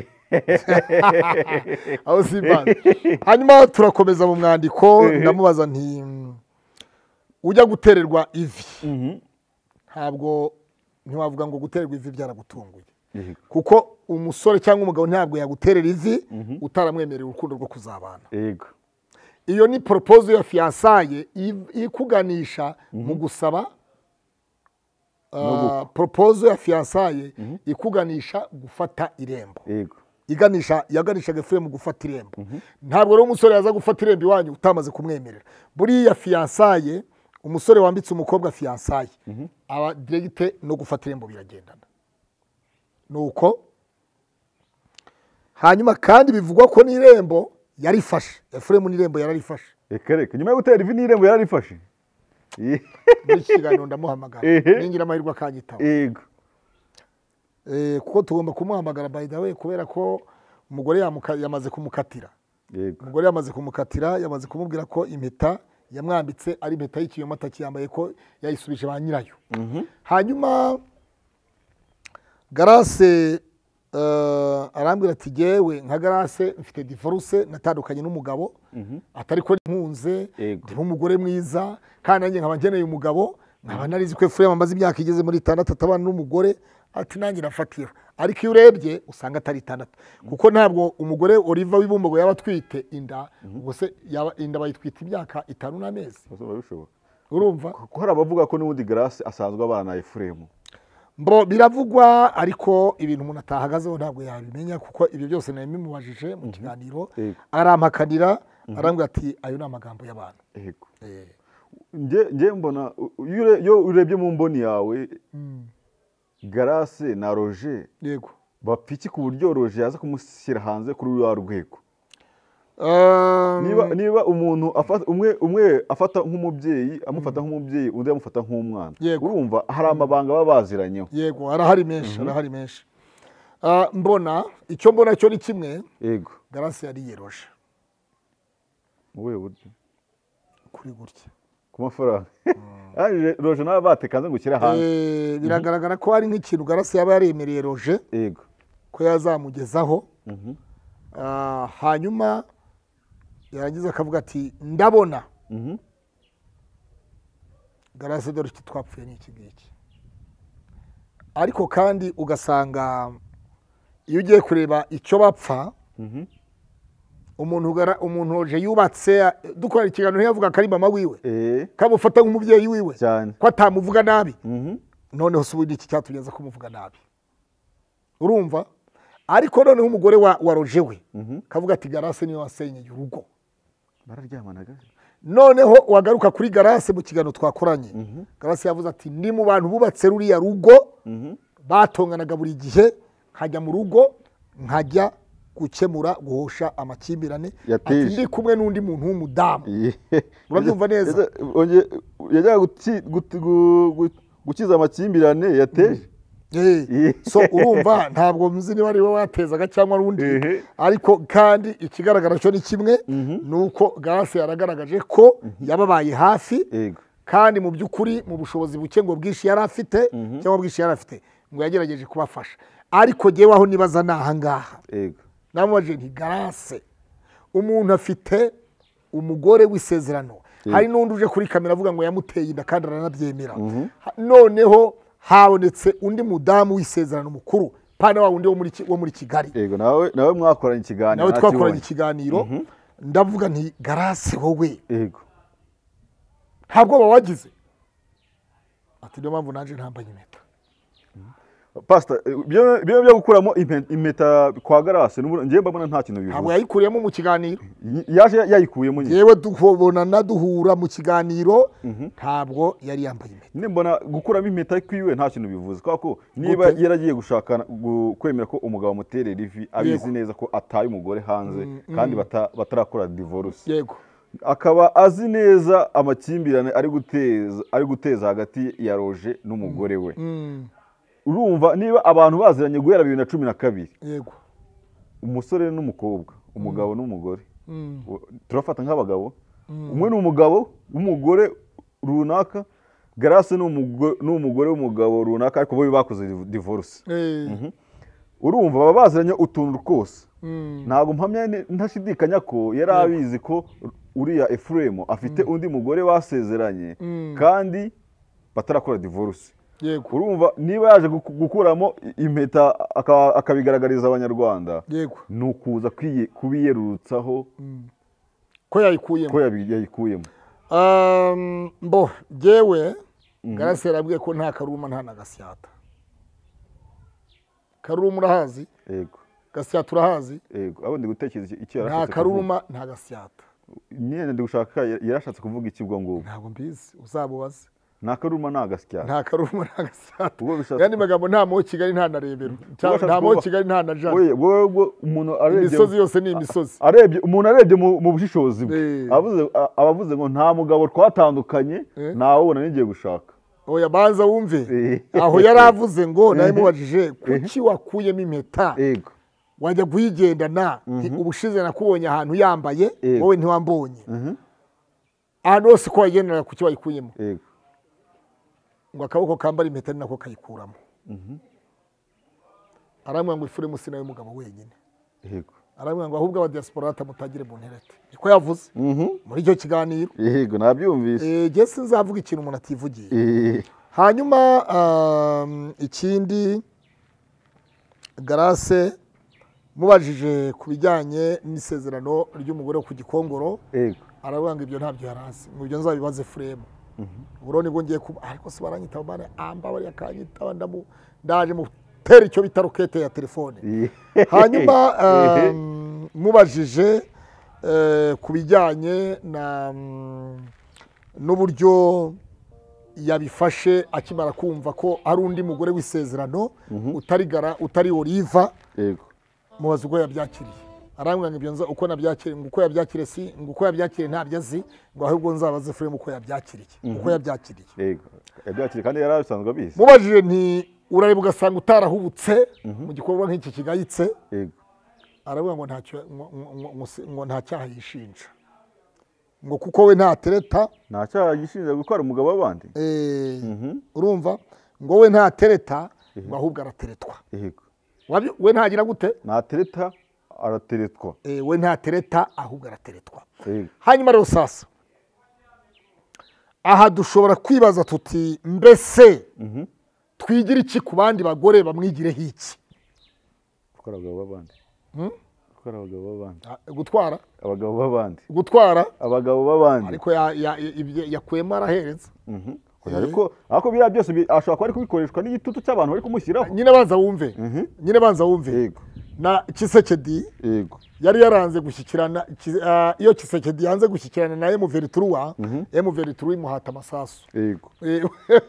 abo simbazi hanyuma turakomeza mu mwandiko ndamubaza nti mm, ujya gutererwa ivi mhm. ntabwo ntiwavuga ngo gutererwa ivi byaragutunguye Yego. kuko umusore cyangwa umugabo ntabwo yaguterera ivi utaramwemerera urukundo rwo kuzabana yego iyo ni poropozo ya fiyansaye i- ikuganisha mu gusaba No poropozo ya fiyansaye ikuganisha gufata irembo yego iganisha yaganishaga Efuremu gufata irembo ntabwo rero umusore yaza gufata irembo iwanyu utamaze kumwemerera buriya fiyansaye umusore wambitse umukobwa fiyansaye aba diregite no gufata irembo biragendana nuko hanyuma kandi bivugwa ko n'irembo yarifashe Efuremu n'irembo yararifashe reka reka nyuma yo gutera ivi n'irembo yararifashe Eh, muri iki kiganiro ndamuhamagara Ehe. ningira amahirwe akanyitaba yego Eh, kuko tugomba kumuhamagara by the way kubera ko umugore yamuka- yamaze kumukatira yego umugore yamaze kumukatira yamaze kumubwira ko impeta yamwambitse ari impeta y'ikinyoma atakiyambaye ko yayisubije ba nyirayo hanyuma Grace eh, arambwira ati jyewe nka Grace mfite divorce natandukanye n'umugabo atari ko nkunze Yego. ndi umugore mwiza kandi nanjye nkaba nkeneye umugabo nkaba narizi ko Efuremu amaze imyaka igeze muri itandatu atabana n'umugore ati nanjye nafatira ariko iyo urebye usanga atari itandatu kuko ntabwo umugore Oliva w'Ibumbogo yaba atwite inda ubwo se yaba inda bayitwita imyaka itanu n'amezi urumva ko hari abavuga ko n'ubundi Grace asanzwe abana na Efuremu mbo biravugwa ariko ibintu umuntu atahagazeho ntabwo yabimenya kuko ibyo byose nari bimubajije mu kiganiro arampakanira arambwira ati ayo ni amagambo y'abantu yego nge nge mbona iyo urebye mu mboni yawe Grace na Roger yego bapiki ku buryo Roger yaza kumushyira hanze kuri uyu rwego niba niba umuntu afata umwe umwe afata nk'umubyeyi amufata nk'umubyeyi undi amufata nk'umwana urumva hari amabanga baba baziranyeho yego arahari menshi arahari menshi mbona icyo mbona cyo ni kimwe yego Grace yariye Roger wowe buryo kuri gutya ku mafaranga Roger nawe batekanze ngo ukira hanze biragaragara ko hari nk'ikintu Grace yaba yaremereye Roger yego ko yazamugezaho hanyuma yarangiza akavuga ati ndabona Grace dore icyo twapfuye ni iki ngiki ariko kandi ugasanga iyo ugiye kureba icyo bapfa umuntu umuntu Roger yubatse dukora ikiganiro yavuga ko ari mama wiwe kamufata nk'umubyeyi wiwe ko atamuvuga nabi noneho se ubundi iki cyatugeza kumuvuga nabi urumva ariko noneho umugore wa wa Roger we kavuga ati Grace niyo wasenyeye urugo bararyamanaga noneho wagaruka kuri Grace mu kiganiro twakoranye Grace yavuze ati ndi mu bantu bubatse ruriya rugo batonganaga buri gihe nkajya mu rugo nkajya gukemura guhosha amakimbirane ati ndi kumwe n'undi muntu w'umudamu urabyumva neza yajyaga gukiza amakimbirane yateje so urumva ntabwo mzi niba ari we watezaga cyangwa undi ariko kandi ikigaragara cyo ni kimwe nuko Grace yaragaragaje ko yababaye hafi kandi mu by'ukuri mu bushobozi buke ngo bwishi yari afite cyangwa bwishi yari afite ngo yagerageje kubafasha ariko jyewe aho nibaza naha ngaha namubaje nti Grace umuntu afite umugore w'isezerano hari n'undi uje kuri kamera avuga ngo yamuteye inda kandi aranabyemera noneho habonetse undi mudamu w'isezerano mukuru pana wa undi wo muri wo muri Kigali yego nawe nawe mwakoranye ikiganiro nawe twakoranye ikiganiro ndavuga nti Grace wowe yego ntabwo bawagize ati niyo mpamvu naje ntambaye impeta Pastor byo byo gukuramo impeta kwa Grace ngiye mbabona nta kintu bivuze ntabwo yayikuriyemo mu kiganiro yaje yayikuyemo nyine yewe duhobona naduhura mu kiganiro ntabwo yari yambaye impeta nimbona gukuramo impeta kwiwe nta kintu bivuze kwako niba yaragiye gushaka kwemera ko umugabo muterera ivi abizi neza ko ataye umugore hanze kandi batarakora divorce yego akaba azi neza amakimbirane ari guteza ari guteza hagati ya Roger n'umugore we urumva niba abantu baziranye guhera bibiri na cumi na kabiri yego umusore n'umukobwa umugabo n'umugore turafata nk'abagabo umwe n'umugabo w'umugore runaka Grace n'umugore w'umugabo runaka ariko bo bakoze divorce urumva baba baziranye utuntu twose ntabwo mpamya ntashidikanya ko yari abizi ko uriya Efuremu afite undi mugore basezeranye kandi batarakora divorce urumva niba yaje gukuramo impeta akabigaragariza abanyarwanda ni ukuza kubiyerurutsaho ko yayikuyemo ko yayikuyemo mbo jyewe Grace yarabwiye ko nta Karuma nta na Gasyata Karuma urahazi yego Gasyata urahazi yego abo ndi gutekereza icyo yarashatse nta Karuma nta Gasyata nyine ndi gushaka yarashatse kuvuga iki bwo ngo ntabwo mbizi uzabubaze nta Karuma nta Gasyata nta Karuma nta Gasyata yani magambo nta mo Kigali nta na Rebero nta mo Kigali nta na Jana wowe umuntu arebye imisozi yose ni imisozi arebye umuntu arebye mu bushishozi bwe avuze abavuze ngo nta mugabo twatandukanye nawe ubona nigiye gushaka oya banza wumve aho yaravuze ngo nawe mubajije kuki wakuyemo impeta yego wajya guyigendana ubushize nakubonye ahantu yambaye wowe ntiwambonye ahantu hose ko wayigendana kuki wayikuyemo yego ngo akaboko kambara impeta ni nako kayikuramo aramwe ngo Efuremu si nawe mugabo wenyine yego aravuga ngo ahubwo abadiaspora batamutagire mu nterete niko yavuze muri icyo kiganiro. yego nabyumvise. Eh, je sinzavuga ikintu umuntu ativugiye. Eh, Hanyuma um, ikindi Grace mubajije ku bijyanye n'isezerano ry'umugore ku Gikongoro, yego aravuga ngo ibyo ntabyo yarazi, ngo ibyo nzabibaze Fremu. Uburo nibwo ngiye kuba ariko se baranyita bane amba bari akanyita ndamu ndaje mu tera icyo bita rokete ya telefone. Hanyuma um, mubajije uh, ku bijyanye na um, n'uburyo yabifashe akimara kumva ko ari undi mugore w'isezerano utari gara utari Oliva. yego Mubaza uko yabyakiriye, arambwira ngo ibyo nza uko nabyakiriye, ngo uko yabyakiriye si ngo uko yabyakiriye ntabyo azi, ngo ahubwo nzabaze Fremu uko yabyakiriye uko yabyakiriye. yego yabyakiriye kandi yari abisanzwe abizi. Mubajije nti urareba ugasanga utarahubutse mu gikorwa nk'iki kigayitse, yego aravuga ngo ntacyo ngo- ngo- ngo- ngo nta cyaha yishinja, ngo kuko we nta tereta. nta cyaha gishinja gutwara umugabo w'abandi. Eh, Mhm. urumva ngo we nta tereta, ngo ahubwo arateretwa. yego Wabyo- we ntagira gute? natereta arateretwa. Eh, we nta tereta ahubwo arateretwa. yego Hanyuma rero sasa aha dushobora kwibaza tuti mbese Mhm. twigira iki ku bandi bagore bamwigireho iki? gutwara abagabo b'abandi. Hmm? gutwara abagabo b'abandi. Ah, gutwara abagabo b'abandi. gutwara abagabo b'abandi. ariko ya- ya- ibyo yakuyemo arahereza. Mhm. ariko ariko biriya byose bi- ashobora kuba ari kubikoreshwa n'igitutu cy'abantu bari kumushyiraho. Nyine banza wumve, Mhm. nyine banza wumve yego na Kisekedi yego yari yaranze gushyikirana Ki- ah, iyo Kisekedi yanze gushyikirana na M vingt trois, M vingt trois imuhata amasasu. yego Eh,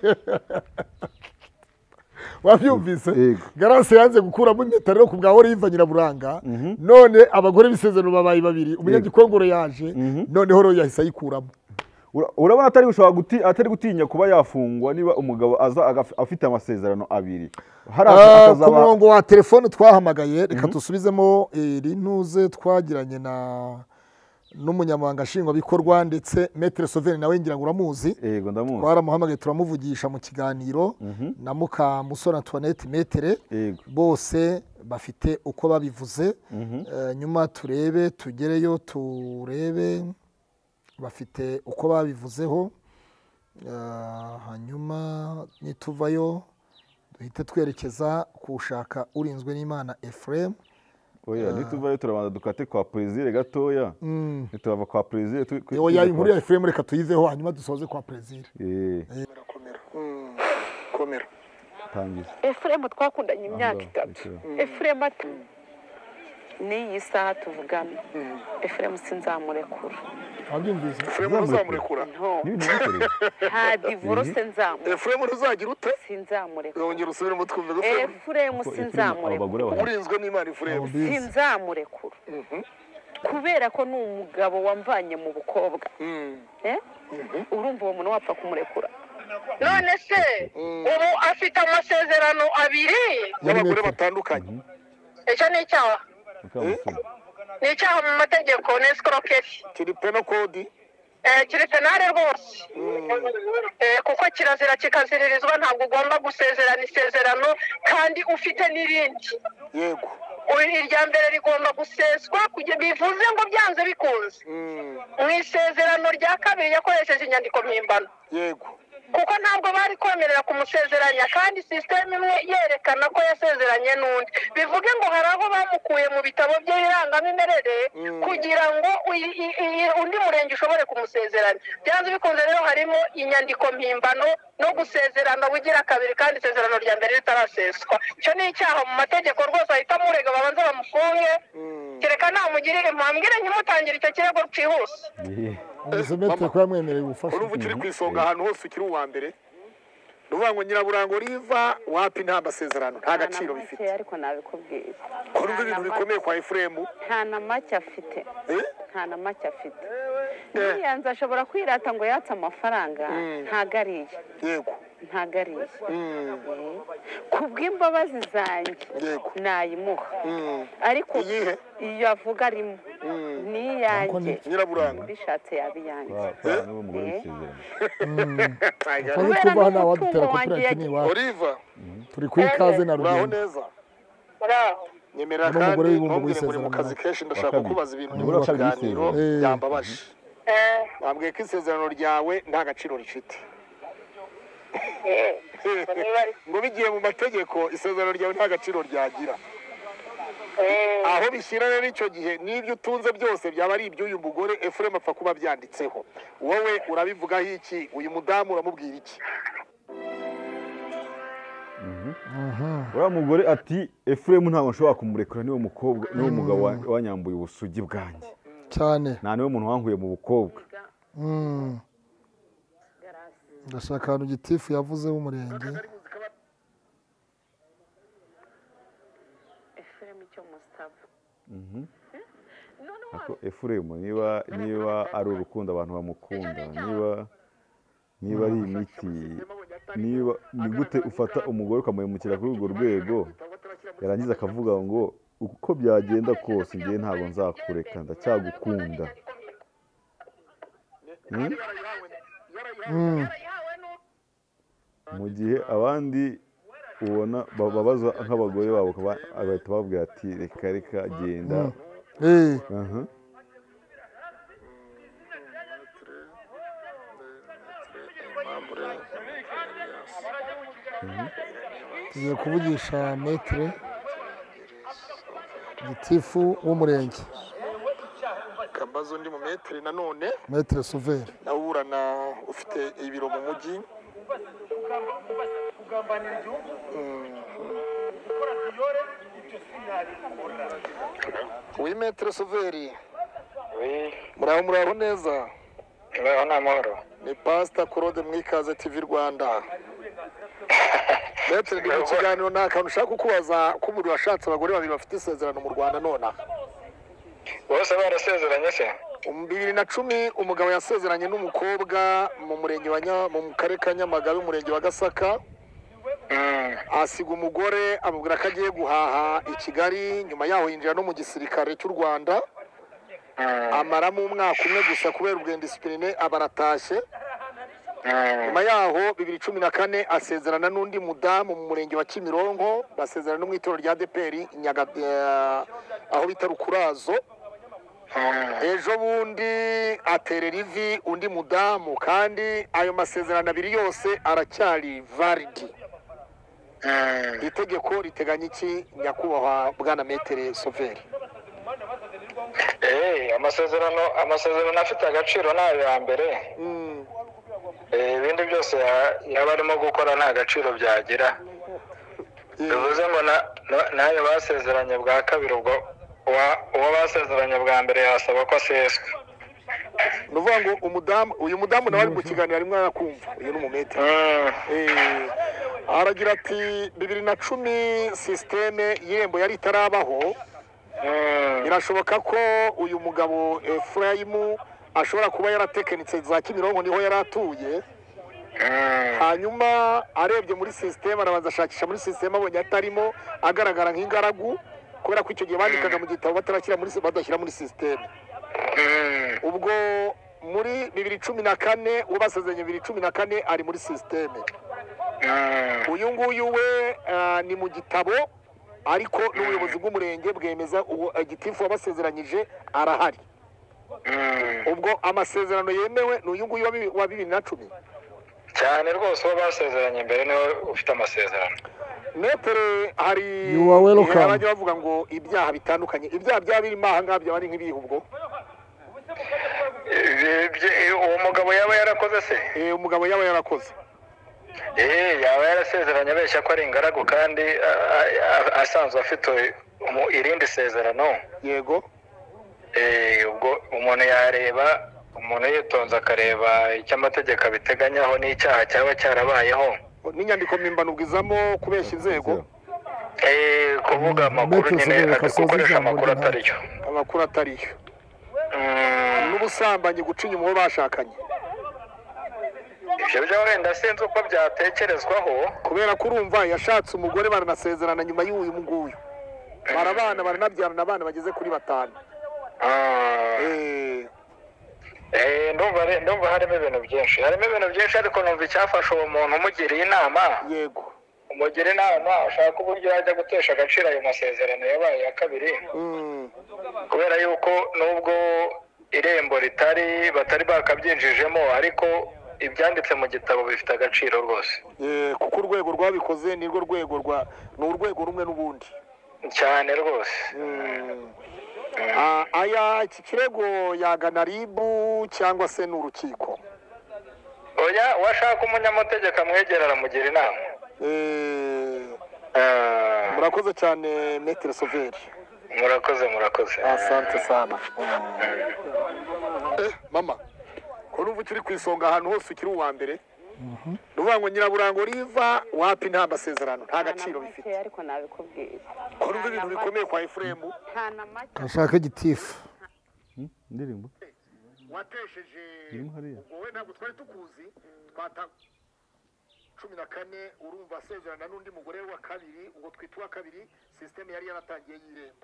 wabyumvise? Yego. Grace yanze gukuramo impeta rero ku bwa Oliva Nyiraburanga, none abagore b'isezerano babaye babiri, umunyagikongoro yaje, noneho rero yahise ayikuramo. Ura- urabona atari gushobora guti atari gutinya kuba yafungwa niba umugabo aza agaf- afite amasezerano abiri. hari Ah, ku akazaba murongo wa telefone twahamagaye, reka dusubizemo iri ntuze twagiranye na n'umunyamabanga nshingwabikorwa ndetse Maître Sauveur nawe ngira ngo uramuzi. yego ndamuzi. Twaramuhamagaye turamuvugisha mu kiganiro na muka Musore Antoinette Maître, yego bose bafite uko babivuze. Eh, nyuma turebe tugereyo turebe bafite uko babivuzeho. Eh, hanyuma nituvayo duhite twerekeza kushaka urinzwe n'Imana Ephraim. oya nituvayo turabanza dukate kwa Plaisir gatoya. nitubava kwa Plaisir tu- tu- Yo ya tujya inkuru kwa- ya Ephraim reka tuyiveho hanyuma dusoze kwa Plaisir. Eh, komera komera tangiza. Efuremu twakundanye imyaka Anga, itatu. rekera. Efuremu ati n'iyi saha tuvugana Efuremu sinzamurekura, Wabyumvise? Efuremu ntuzamurekura. no N'ibintu bikoreye. nta divorce nzamurekura, Efuremu ntuzagira ute sinzamurekura yongera usubiremo twumve ko Efuremu Efuremu Ko Efraim abo sinzamurekura, bagore bahari. urinzwe n'Imana Efuremu. sinzamurekura kubera ko ni umugabo wamvanye mu bukobwa. Eh? urumva uwo muntu wapfa kumurekura? none se ubu afite amasezerano abiri, y'abagore batandukanye. icyo ni icyaha, Mukamusoni. ni icyaha mu mategeko, ni escroquerie. kiri peno kodi. Eh, kiri penale rwose. Eh, kuko kirazira kikaziririzwa, ntabwo ugomba gusezerana isezerano kandi ufite n'irindi. yego Uri- irya mbere rigomba guseswa kugira bivuze ngo byanze bikunze mu isezerano rya kabiri yakoresheje inyandiko mpimbano, yego kuko ntabwo bari kwemerera kumusezeranya kandi sisiteme imwe yerekana ko yasezeranye n'undi. bivuge ngo hari aho bamukuye mu bitabo bye birangamimerere kugira ngo uyi- i- i- undi murenge ushobore kumusezeranya. byanze bikunze rero harimo inyandiko mpimbano no gusezerana bugira kabiri kandi isezerano rya mbere ritaraseswa. icyo ni icyaha mu mategeko rwose, ahita amurega babanza bamufunge, kereka namugirire mpambwire ntimutangire icyo kirego cyihuse. Eh, Uzi Maître ko yamwemereye ubufasha. urumva ukiri ku isonga ahantu hose ukiri uwa mbere. ni ukuvuga ngo Nyiraburango Oliva wapi nta masezerano nta gaciro bifite. ariko nabikubwiye urumva ibintu bikomeye kwa Efuremu. nta na make afite, Eh? nta na make afite. Yiyanze ashobora kwirata ngo yatse amafaranga, ntago ariye, yego ntago ariye. ku bw'imbabazi zanjye yego nayimuha, ariko iyihe iyo avuga arimo ni iyanjye, Nyiraburango. bishatse yaba iyanjye. kwa- kwa n'uwo mugore Eh. w'isezerano. Twari Kubera tuva hano n'umutungo wadutera ko wanjye turi yagiye- iwacu. Oliva Turi ku ikaze na uraho rugendo. neza. Muraho. nyemerera n'umugore kandi w'ibumba ntumbwire ngo uri mu w'isezerano. kazi kenshi ndashaka Wa kabiri. kubaza ibintu Umugore wa kabiri by'ikiganiro w'isezerano. byambabaje wambwiye ko isezerano ryawe nta gaciro rifite ngo bigiye mu mategeko isezerano ryawe nta gaciro ryagira aho bishyira rero icyo gihe n'ibyo utunze byose byaba ari iby'uyu mugore Efuremu apfa kuba byanditseho wowe urabivugaho iki uyu mudamu uramubwira iki uriya mugore ati Efuremu ntabwo nshobora kumurekura niwe mukobwa niwe mugabo wa- wanyambuye ubusugi bwanjye cyane nta niwe muntu wankuye mu bukobwa Mm. ndashaka ahantu gitifu yavuze w'umurenge Efuremu icyo musaba Ako Efuremu niba niba ari urukundo abantu bamukunda niba niba ari imiti niba ni gute ufata umugore ukamuhemukira kuri urwo rwego yarangiza akavuga ngo uko byagenda kose njye ntabwo nzakureka ndacyagukunda Hmm? Mm. mu gihe abandi ubona ba- babaza nk'abagore babo bakaba- bagahita babwira ati reka reka genda Eh, aha tugiye kuvugisha metere gitifu w'umurenge kambazo undi mu metero nanone metere suveri nawe uburana ufite ibiro mu mujyi wi metero suveri muraho muraho neza Muraho ni amahoro. ni pasita claude mwikaze tv rwanda metero ndi mu kiganiro nta kantu ushaka kukubaza ko umuntu washatse abagore babiri bafite isezerano mu rwanda nonaha Bose barasezeranye se? mu bibiri na cumi umugabo yasezeranye n'umukobwa mu murenge wa Nya- mu karere ka Nyamagabe umurenge wa Gasaka Mm. asiga umugore amubwira ko agiye guhaha i Kigali nyuma yaho yinjira no mu gisirikare cy'u Rwanda Mm. amaramo umwaka umwe gusa kubera ubwendisipurine aba aratashye Mm. nyuma yaho bibiri cumi na kane asezerana n'undi mudamu mu murenge wa Kimironko basezerana no mu itorero rya Deperi Nyaga eh, aho bita Rukurazo Mm. ejo bundi aterera ivi undi mudamu kandi ayo masezerano abiri yose aracyari validi Mm. itegeko riteganya iki nyakubahwa bwana metere soveri Eh, amasezerano amasezerano afite agaciro ni ayo ya mbere. Mm, Eh, ibindi byose ya- yaba arimo gukora nta gaciro byagira. Bivuze ngo na- na- nayo basezeranye bwa kabiri ubwo uwa- uwo basezeranye bwa mbere yasaba ko aseswa. ni ukuvuga ngo umudamu uyu mudamu nawe ari mu kiganiro arimo arakumva uyu ni umumetere Mm. Eh, aragira ati bibiri na cumi sisiteme y'irembo yari itarabaho Mm. birashoboka ko uyu mugabo Efurayimu ashobora kuba yaratekenitse za Kimironko niho yari atuye Mm. hanyuma arebye muri sisiteme arabanza ashakisha muri sisiteme abonye atarimo agaragara nk'ingaragu kubera ko icyo gihe bandikaga mu gitabo batarashyira muri badashyira muri sisiteme Mm. ubwo muri bibiri cumi na kane uwo basezeranye bibiri cumi na kane ari muri sisiteme Mm. uyu nguyu we ah, ni mu gitabo ariko n'ubuyobozi bw'umurenge bwemeza uwo gitifu wabasezeranyije arahari Mm. ubwo amasezerano yemewe ni uyu nguyu wa bibi- wa bibiri na cumi cyane rwose uwo basezeranye mbere niwe ufite amasezerano. metere hari You are welcome. igihe bajya bavuga ngo ibyaha bitandukanye ibyaha byaba birimo aha ngaha byaba ari nk'ibihe ubwo Ibi- bye- uwo mugabo yaba yarakoze se? Eh, umugabo yaba yarakoze Eh, yaba yarasezeranye abeshya ko ari ingaragu kandi a- a- asanzwe afite umu- irindi sezerano. yego Eh, ubwo umuntu yareba umuntu yitonze akareba icyo amategeko abiteganyaho n'icyaha cyaba cyarabayeho. n'inyandiko mpimbano ubwizamo kubeshya inzego Eh, kuvuga amakuru Metero nyine Soveri ati- Kasozi gukoresha ijambo amakuru ry'intare. atari yo. amakuru atariyo Mm, n'ubusambanyi guca inyuma uwo bashakanye ibyo byo wenda sinzi uko byatekerezwaho. kubera ko urumva yashatse umugore baranasezerana nyuma y'uyu nguyu barabana baranabyarana abana bageze kuri batanu Ah. Eh, Eh, ndumva ari- ndumva harimo ibintu byinshi harimo ibintu byinshi ariko numva icyafasha uwo muntu umugiriye inama yego umugire inama ushaka uburyo yajya gutesha agaciro ayo masezerano yabaye ya kabiri kubera yuko nubwo irembo ritari batari bakabyinjijemo ariko ibyanditse mu gitabo bifite agaciro rwose kuko urwego rwabikoze nirwo rwego rwa ni urwego rumwe n'ubundi cyane rwose. aya iki kirego yagana ribu cyangwa se n'urukiko? oya washaka umunyamategeko amwegera aramugira inama. murakoze cyane Maître Sauveur. murakoze murakoze asante sana. eh mama ko numva ukiri ku isonga ahantu hose ukiri uwa mbere nuvuga ngo Nyiraburango riva wapi nta masezerano nta gaciro bifite ariko nabikubwiye ko numva ibintu bikomeye kwa Ephraim ashaka igitifu indirimbo watesheje wowe ntabwo twari tukuzi twata cumi na kane urumva asezerana n'undi mugore wa kabiri ubwo twitwa kabiri system yari yaratangiye y'irembo.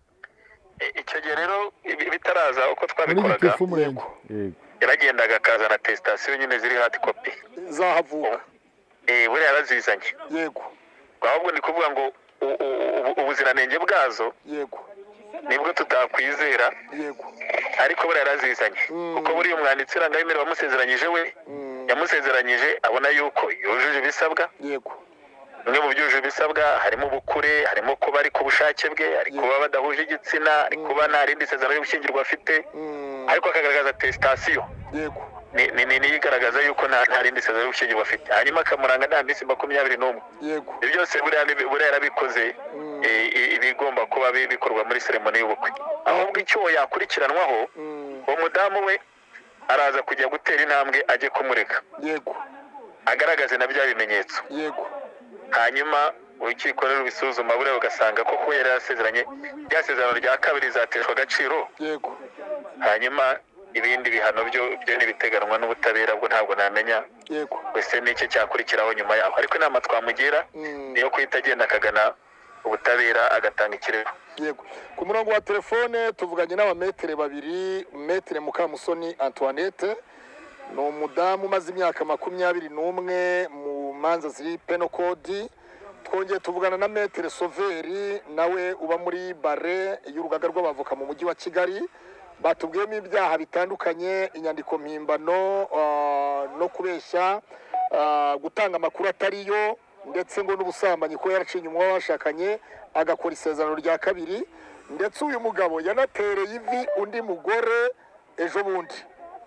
icyo gihe rero bitaraza uko twabikoraga yaragendaga akazana tesitasiyo nyine ziri hati kopi zahavuka eh buriya yarazizanye yego ahubwo ni kuvuga ngo ubuziranenge bwazo yego nibwo tutakwizera yego ariko buriya yarazizanye kuko buriya umwanditsi irangamimere wamusezeranyije we yamusezeranyije abona yuko yujuje ibisabwa yego bimwe mu byujuje ibisabwa harimo ubukure harimo kuba ari ku bushake bwe ari kuba badahuje igitsina ari kuba nta rindi sezerano yo gushyingirwa afite ariko akagaragaza tesitasiyo yego ni ni igaragaza yuko nta rindi sezerano yo gushyingirwa afite hanyuma akamuranga nta minsi makumyabiri n'umwe yego ibyo byose buriya yarabikoze ibigomba kuba bikorwa muri seremoni y'ubukwe ahubwo icyo yakurikiranwaho uwo mudamu we araza kujya gutera intambwe ajye kumureka yego agaragaze na bya bimenyetso yego hanyuma urukiko rero bisuzuma buriya ugasanga koko yari yarasezeranye rya sezerano rya kabiri zateshwa agaciro yego hanyuma ibindi bihano byo byo n'ibiteganwa n'ubutabera bwo ntabwo namenya yego wese n'icyo cyakurikiraho nyuma yaho ariko inama twamugira niyo kuhita agenda akagana ubutabera agatanga ikirego. yego ku murongo wa telefone tuvuganye n'abametere babiri Maître Mukamusoni Antoinette ni umudamu umaze imyaka makumyabiri n'umwe mu manza ziri penal code twongeye tuvugana na Maître Sauveur nawe uba muri bare y'urugaga rw'abavoka mu mujyi wa Kigali batubwiyemo ibyaha bitandukanye inyandiko mpimbano no kubeshya gutanga amakuru atariyo ndetse ngo n'ubusambanyi ko yaracinye umwe washakanye agakora isezerano rya kabiri ndetse uyu mugabo yanatereye ivi undi mugore ejo bundi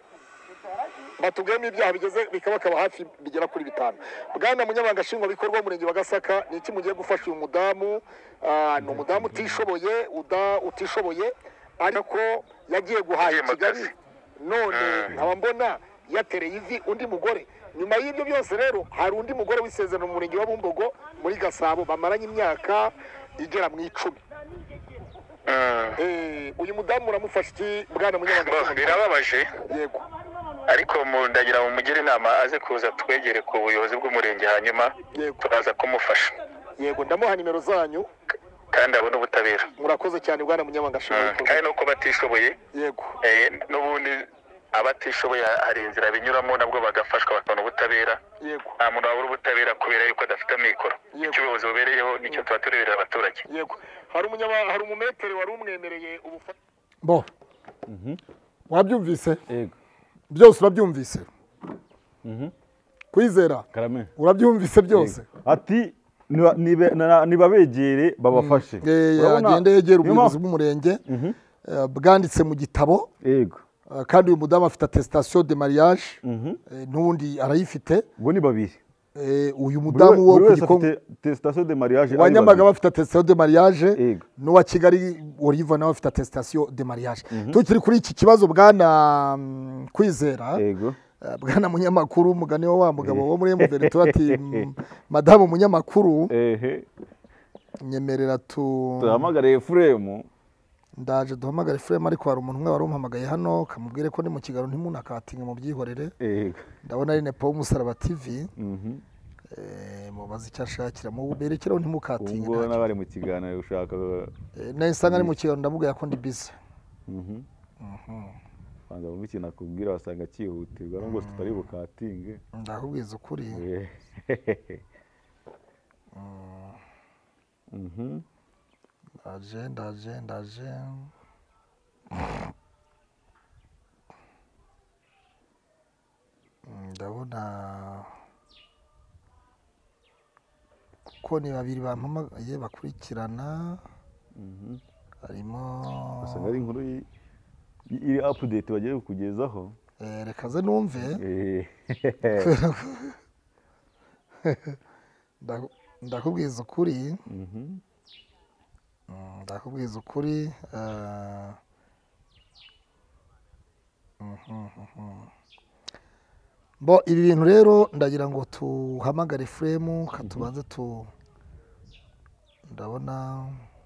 batubwiyemo ibyaha bigeze bikabakaba hafi bigera kuri bitanu. Bwana Munyamabanga Nshingwabikorwa w'Umurenge wa Gasaka ni iki mugiye gufasha uyu mudamu? Ni umudamu utishoboye uda utishoboye ariko yagiye guhaha Kigali none nkaba mbona yatereye ivi undi mugore. Nyuma y'ibyo byose rero hari undi mugore w'isezerano mu Murenge wa Bumbogo muri Gasabo bamaranye imyaka igera mu icumi. Eh uyu mudamu uramufasha iki Bwana Munyamabanga? Birababaje yego ariko ndagira mu mugire inama aze kuza twegere ku buyobozi bw'umurenge hanyuma turaza kumufasha. Yego ndamuha nimero zanyu kandi abone ubutabera. Murakoze cyane Bwana Munyamabanga Nshingwabikorwa. kandi nuko batishoboye yego eh n'ubundi abatishoboye hari inzira binyuramo nabwo bagafashwa bakabona ubutabera. yego nta muntu wabura ubutabera kubera yuko adafite amikoro. icyo ubuyobozi bubereyeho nicyo tuba tureberera abaturage. yego hari umunyama hari umumetere wari umwemereye ubufasha bo wabyumvise yego byose urabyumvise Kwizera karame urabyumvise byose ati nibabegere babafashe agende yegera ubuyobozi bw'umurenge bwanditse mu gitabo yego kandi uyu mudamu afite attestation de mariage n'undi arayifite bo ni babiri uyu mudamu wo ku gikombe attestation de mariage wa Nyamagabe afite attestation de mariage n'uwa Kigali Oliva nawe afite attestation de mariage tukiri kuri iki kibazo Bwana Kwizera yego Bwana Munyamakuru umugani wa mugabo wo muri Mverito ati madamu Munyamakuru ehe nyemerera tu tuhamagare Ephraim ndaje duhamagara Ephraim ariko hari umuntu umwe wari umpamagaye hano kamubwire ko ndi mu kigaro ntimunakatinga mu byihorere yego ndabona ari Nepo Umusaraba T V mhm eh mubaze icyo ashakira mu berekeraho ntimukatinga ubwo nabari mu kiganiro ushaka nahise ngari mu kigaro ndavuga ko ndi busy mhm mhm banga mu kintu akubwira wasanga cyihutirwa ngo tutari bukatinge ndakubwiza ukuri Mhm. ndaje ndaje ndaje ndabona kuko ni babiri bampamagaye bakurikirana harimo Asanga ari inkuru i- i- iri update bagiye kukugezaho. eh, reka ze numve Eh. Ndaku- ndakubwiza ukuri Mhm. Mm, ndakubwiza ukuri eh, mhm, mhm. Bo ibi bintu rero ndagira ngo tuhamagare Fremu katubanze tu ndabona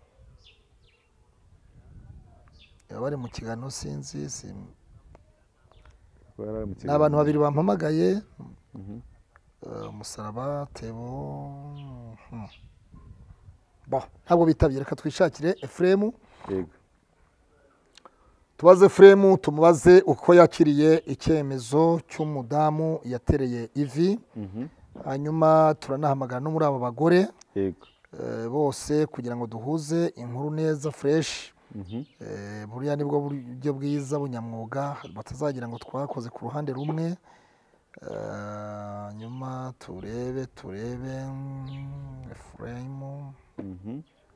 yaba ari mu kiganiro sinzi si- Bara mu ni kiganiro. abantu babiri bampamagaye Mhm. eh, umusaraba tebo mhm. Bo ntabwo bitabye reka twishakire Efuremu Yego. tubaze Fremu tumubaze uko yakiriye icyemezo cy'umudamu yatereye ivi Mhm. hanyuma turanahamagara no muri abo bagore Yego. eh, bose kugira ngo duhuze inkuru neza fresh Mhm. eh, buriya nibwo buryo bwiza bunyamwuga batazagira ngo twakoze ku ruhande rumwe eh, hanyuma turebe turebe mm, Fremu Mhm.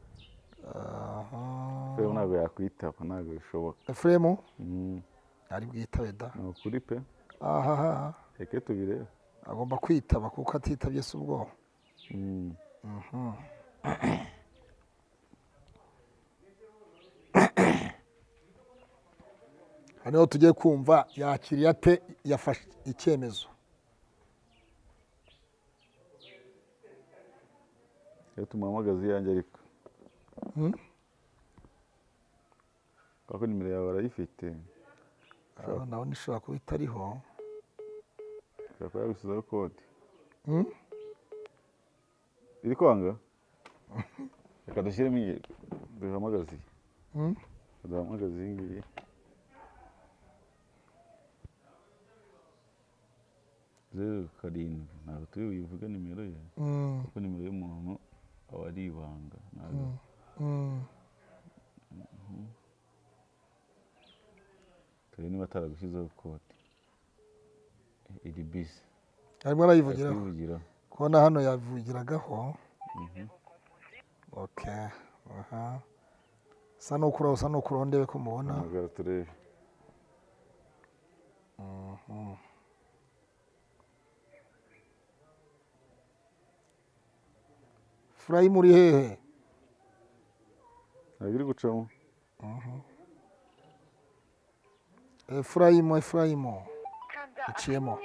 aha Fremu ntabwo yakwitaba ntabwo bishoboka. Fremu Mhm. ari bwitabe da Ni ukuri pe. ahaha Reke tubirebe. agomba kwitaba kuko atitabye si ubwo Mhm. Mhm. hano tugiye kumva yakiriye ate yafashe icyemezo Reka tumuhamagaze iyanjye ariko. Hmm? Kuko nimero yawe arayifite. Ah, ndabona ishobora kuba itariho Ushobora kuba yagusizeho kode. Hmm? Iri kwanga? Reka dushyiremo iyi. Duhamagaze iyi. Hmm? Duhamagaze iyi ngiyi. Zeru karindwi. Ntabwo turi buyivuge nimero ye. Hmm. Kuko nimero y'umuntu aba ari ibanga. Ntabwo. Hmm. Turebe niba ataragushyizeho kode. Iri bisi. arimo arayivugiraho Akivugiraho. kubona hano yavugiragaho Mhm. okay aha sa n'ukuraho sa n'ukuraho ndebe ko mubona Hamagara turebe. Mhm. Furayi muri hehe Ntabwo iri gucamo. Efurayimu Efurayimu iciyemo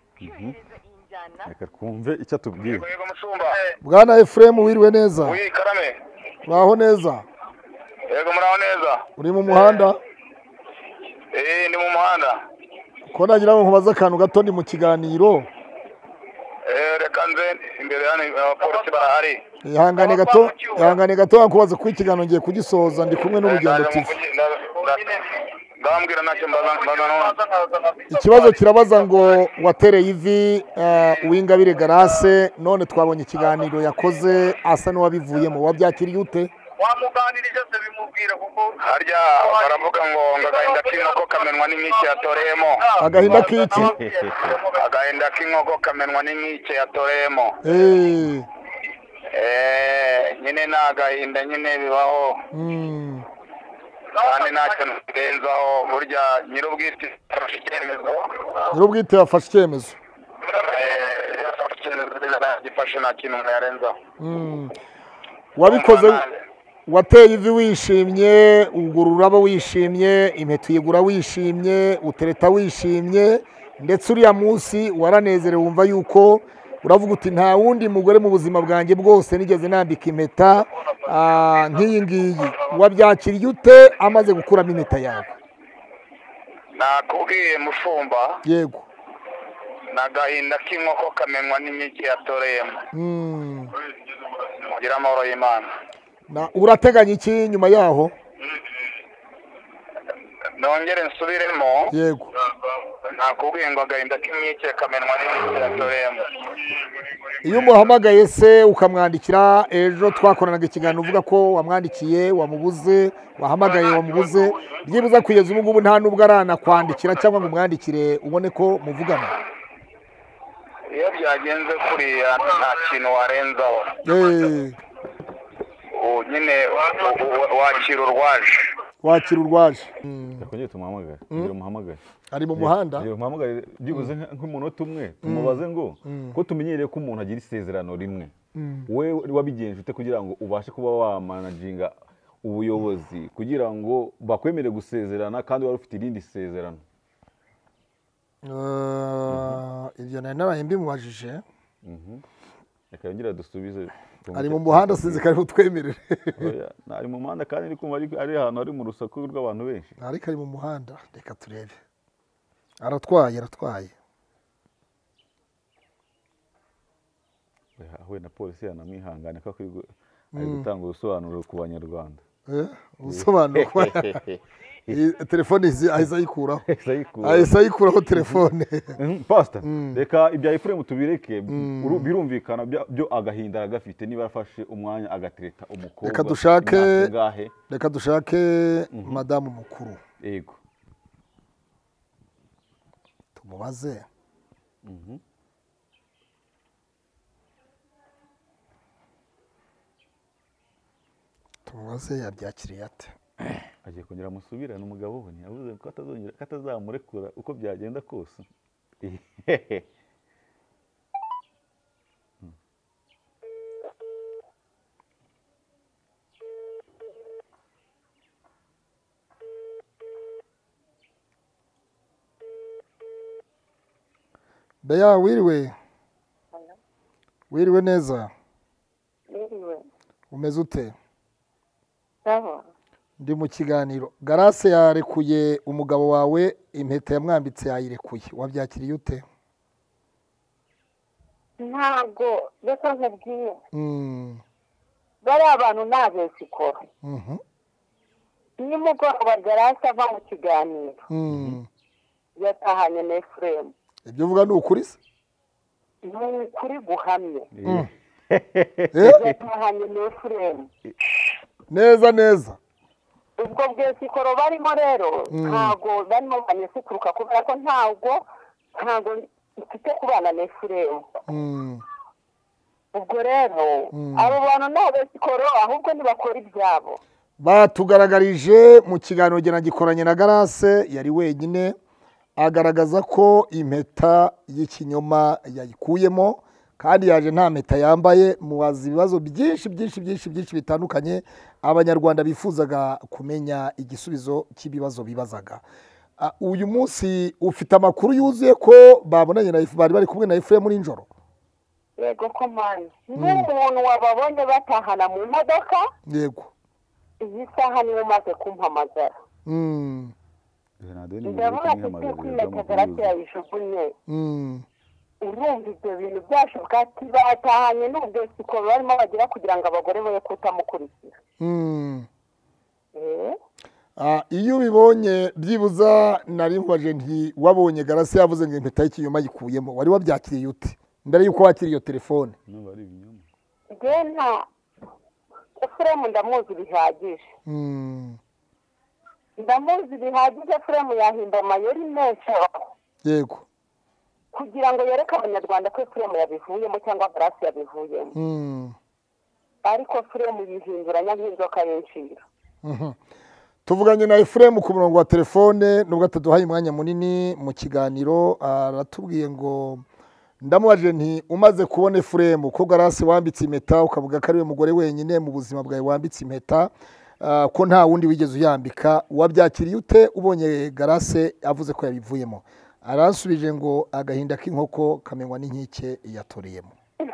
Reka twumve icyo atubwira. yego mushumba bwana Efuremu wiriwe neza wi karame uraho neza yego muraho neza uri mu muhanda eh ndi mu muhanda ko nagira ngo nkubaze akantu gato ndi mu kiganiro eh reka nze imbere hano abapolisi barahari ihangane gato ihangane gato nkubaze ko ikiganiro ngiye kugisoza ndi kumwe n'urugendo T V ndambwira ntacyo mbaza mbaza ikibazo kirabaza ngo watereye ivi eh, Uwingabire Grace none twabonye ikiganiro yakoze asa n'uwabivuyemo wabyakiriye ute wamuganirije se bimubwira kuko harya baravuga ngo ngo agahinda k'inkoko kamenwa n'inkike yatoreyemo agahinda k'iki agahinda k'inkoko kamenwa n'inkike yatoreyemo eh eh nyine ni agahinda nyine bibaho mm. kandi ntacyo ndenzaho burya nyir'ubwite afashe icyemezo nyir'ubwite yafashe icyemezo eh yafashe icyemezo gifashe nta kintu umuntu yarenzaho mm. wabikoze wateye ivi wishimye ugura ururabo wishimye impeta uyigura wishimye utereta wishimye ndetse uriya munsi waranezerewe wumva yuko uravuga uti nta wundi mugore mu buzima bwanjye bwose nigeze nambika impeta ah, nk'iyi ngiyi wabyakiriye ute amaze gukuramo impeta yawe nakubwiye mushumba yego n'agahinda k'inkoko kamenwa n'inkike yatoreyemo mm. mugira amahoro y'Imana na urateganya iki nyuma yaho nongere nsubiremo yego nakubwiye ngo agahinda k'imyike kamenwa n'iminsi yatoreyemo. iyo umuhamagaye se ukamwandikira ejo twakoranaga ikiganiro uvuga ko wamwandikiye wamubuze wahamagaye wamubuze byibuza kugeza ubu ngubu nta nubwo aranakwandikira cyangwa ngo umwandikire ubone ko muvugana. iyo byagenze kuriya nta kintu warenzaho nyine wakira urwaje wakira urwaje yakongeye tumuhamagare kugira umuhamagare ari mu muhanda umuhamagare byibuze nk'umunota umwe tumubaze ngo ko tumenyereye ko umuntu agira isezerano rimwe we wabigenje ute kugira ngo ubashe kuba wamanaginga ubuyobozi kugira ngo bakwemere gusezerana kandi wari ufite irindi sezerano? ibyo nari naraye mbimubajije reka yongera dusubize. ari mu muhanda sinzi ko ari butwemerere. ari mu muhanda kandi kumva ari ahantu hari mu rusaku rw'abantu benshi ariko ari mu muhanda reka turebe aratwaye aratwaye we na polisi yanamwihangane ko ari gutanga ubusobanuro ku banyarwanda. ubusobanuro telefone ahise ayikuraho ahise ayikuraho telefone. pastor reka ibya Ephraim tubireke birumvikana byo agahinda agafite niba afashe umwanya agatereta umukobwa. reka dushake reka dushake madamu mukuru yego tumubaze. tumubaze yabyakiriye ate. agiye kongera amusubirane umugabo we yavuze ko atazongera ko atazamurekura uko byagenda kose. Beya wiriwe wiriwe neza umeze ute? ndi mu kiganiro. Garase yarekuye umugabo wawe impeta yamwambitse yayirekuye wabyakiriye ute? ntabwo reka nkubwiye bari abantu ntabese ikora nimugoroba Garase ava mu kiganiro yatahanye na Ephraim. ibyo uvuga ni ukuri se? ni ukuri guhamye yatahanye na Ephraim neza neza. ubwo bwese ikoro barimo rero ntabwo barimo banyesikuruka kubera ko ntabwo ntabwo mfite kubana na Ephraim. ubwo rero abo bantu ntabese ikoro ahubwo ntibakora ibyabo. batugaragarije mu kiganiro gena gikoranye na Garase yari wenyine agaragaza ko impeta y'ikinyoma yayikuyemo kandi yaje nta mpeta yambaye. mubaza ibibazo byinshi byinshi byinshi byinshi bitandukanye abanyarwanda bifuzaga kumenya igisubizo cy'ibibazo bibazaga. uyu munsi ufite amakuru yuzuye ko babonanye na bari bari kumwe na Ephraim muri njoro? yego ko mani n'umuntu wababonye batahana mu modoka. yego iyi saha niwe umaze kumpamagara. ndabona afite kwimeka Garase yayijugunye. urumva ibyo bintu byashoboka ati batahanye n'ubwese ikoro barimo bagira kugira ngo abagore boye kutamukurikira. iyo ubibonye byibuza nari nkwaje nti wabonye Garase yavuze ngo impeta y'ikinyoma yikuyemo wari wabyakiriye ute mbere yuko wakira iyo telefone? njye nta Ephraim ndamuzi bihagije. ndamuzi bihagije Ephraim yahimba amayeri menshi yego kugira ngo yereke abanyarwanda ko Ephraim yabivuyemo cyangwa Garase yabivuyemo. ariko Ephraim yihinduranya nk'inzoka y'inshira. tuvuganye na Ephraim ku murongo wa telefone nubwo ataduhaye umwanya munini mu kiganiro. aratubwiye ngo ndamubaje nti umaze kubona Ephraim ko Garase wambitse impeta ukavuga ko ari we mugore wenyine mu buzima bwawe wambitse impeta ko nta wundi wigeze uyambika wabyakiriye ute ubonye Garase avuze ko yabivuyemo? aransubije ngo agahinda k'inkoko kamenywa n'inkike yatoreyemo.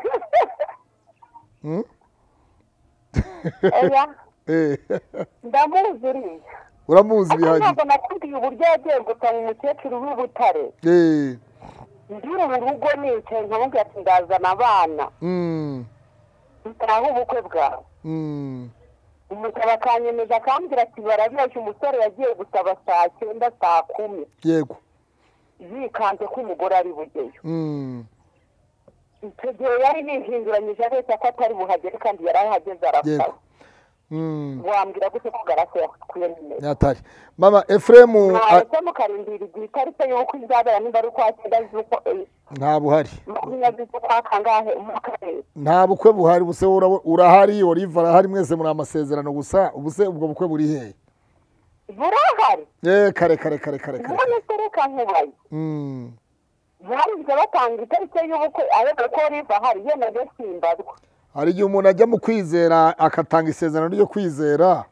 ndamuzi uriya uramuzi bihagije. ntabwo nakubwiye uburyo yagiye gutanga umukecuru w'Ibutare. ndi mu rugo nicaye nkamubwira ati ndazana abana dutahe ubukwe bwawe. umugabo akanyemeza akambwira ati barabeshya umusore yagiye gusaba saa cyenda saa kumi yego yikanze ko umugore ari bugeyo mm icyo gihe yari nihinduranyije abeshya ko atari buhagere kandi yari ahageze arapfa yego mm wambwira gute ko garase yakuye neza yatari mama Efremu ntabwo mukarindira igihe itariki y'uko izabera nimba ari kwa cyenda z'uko nta buhari makumyabiri z'ukwa kangahe mu karere nta bukwe buhari buse urahari Olive arahari mwese muri amasezerano gusa ubuse ubwo bukwe buri hehe burahari eh kare kare kare kare kare none sereka nkubaye mm baribyo batanga itariki y'ubukwe ariko ko Olive ahari yemeje simbazwa hari igihe umuntu ajya mu kwizera akatanga isezerano ryo kwizera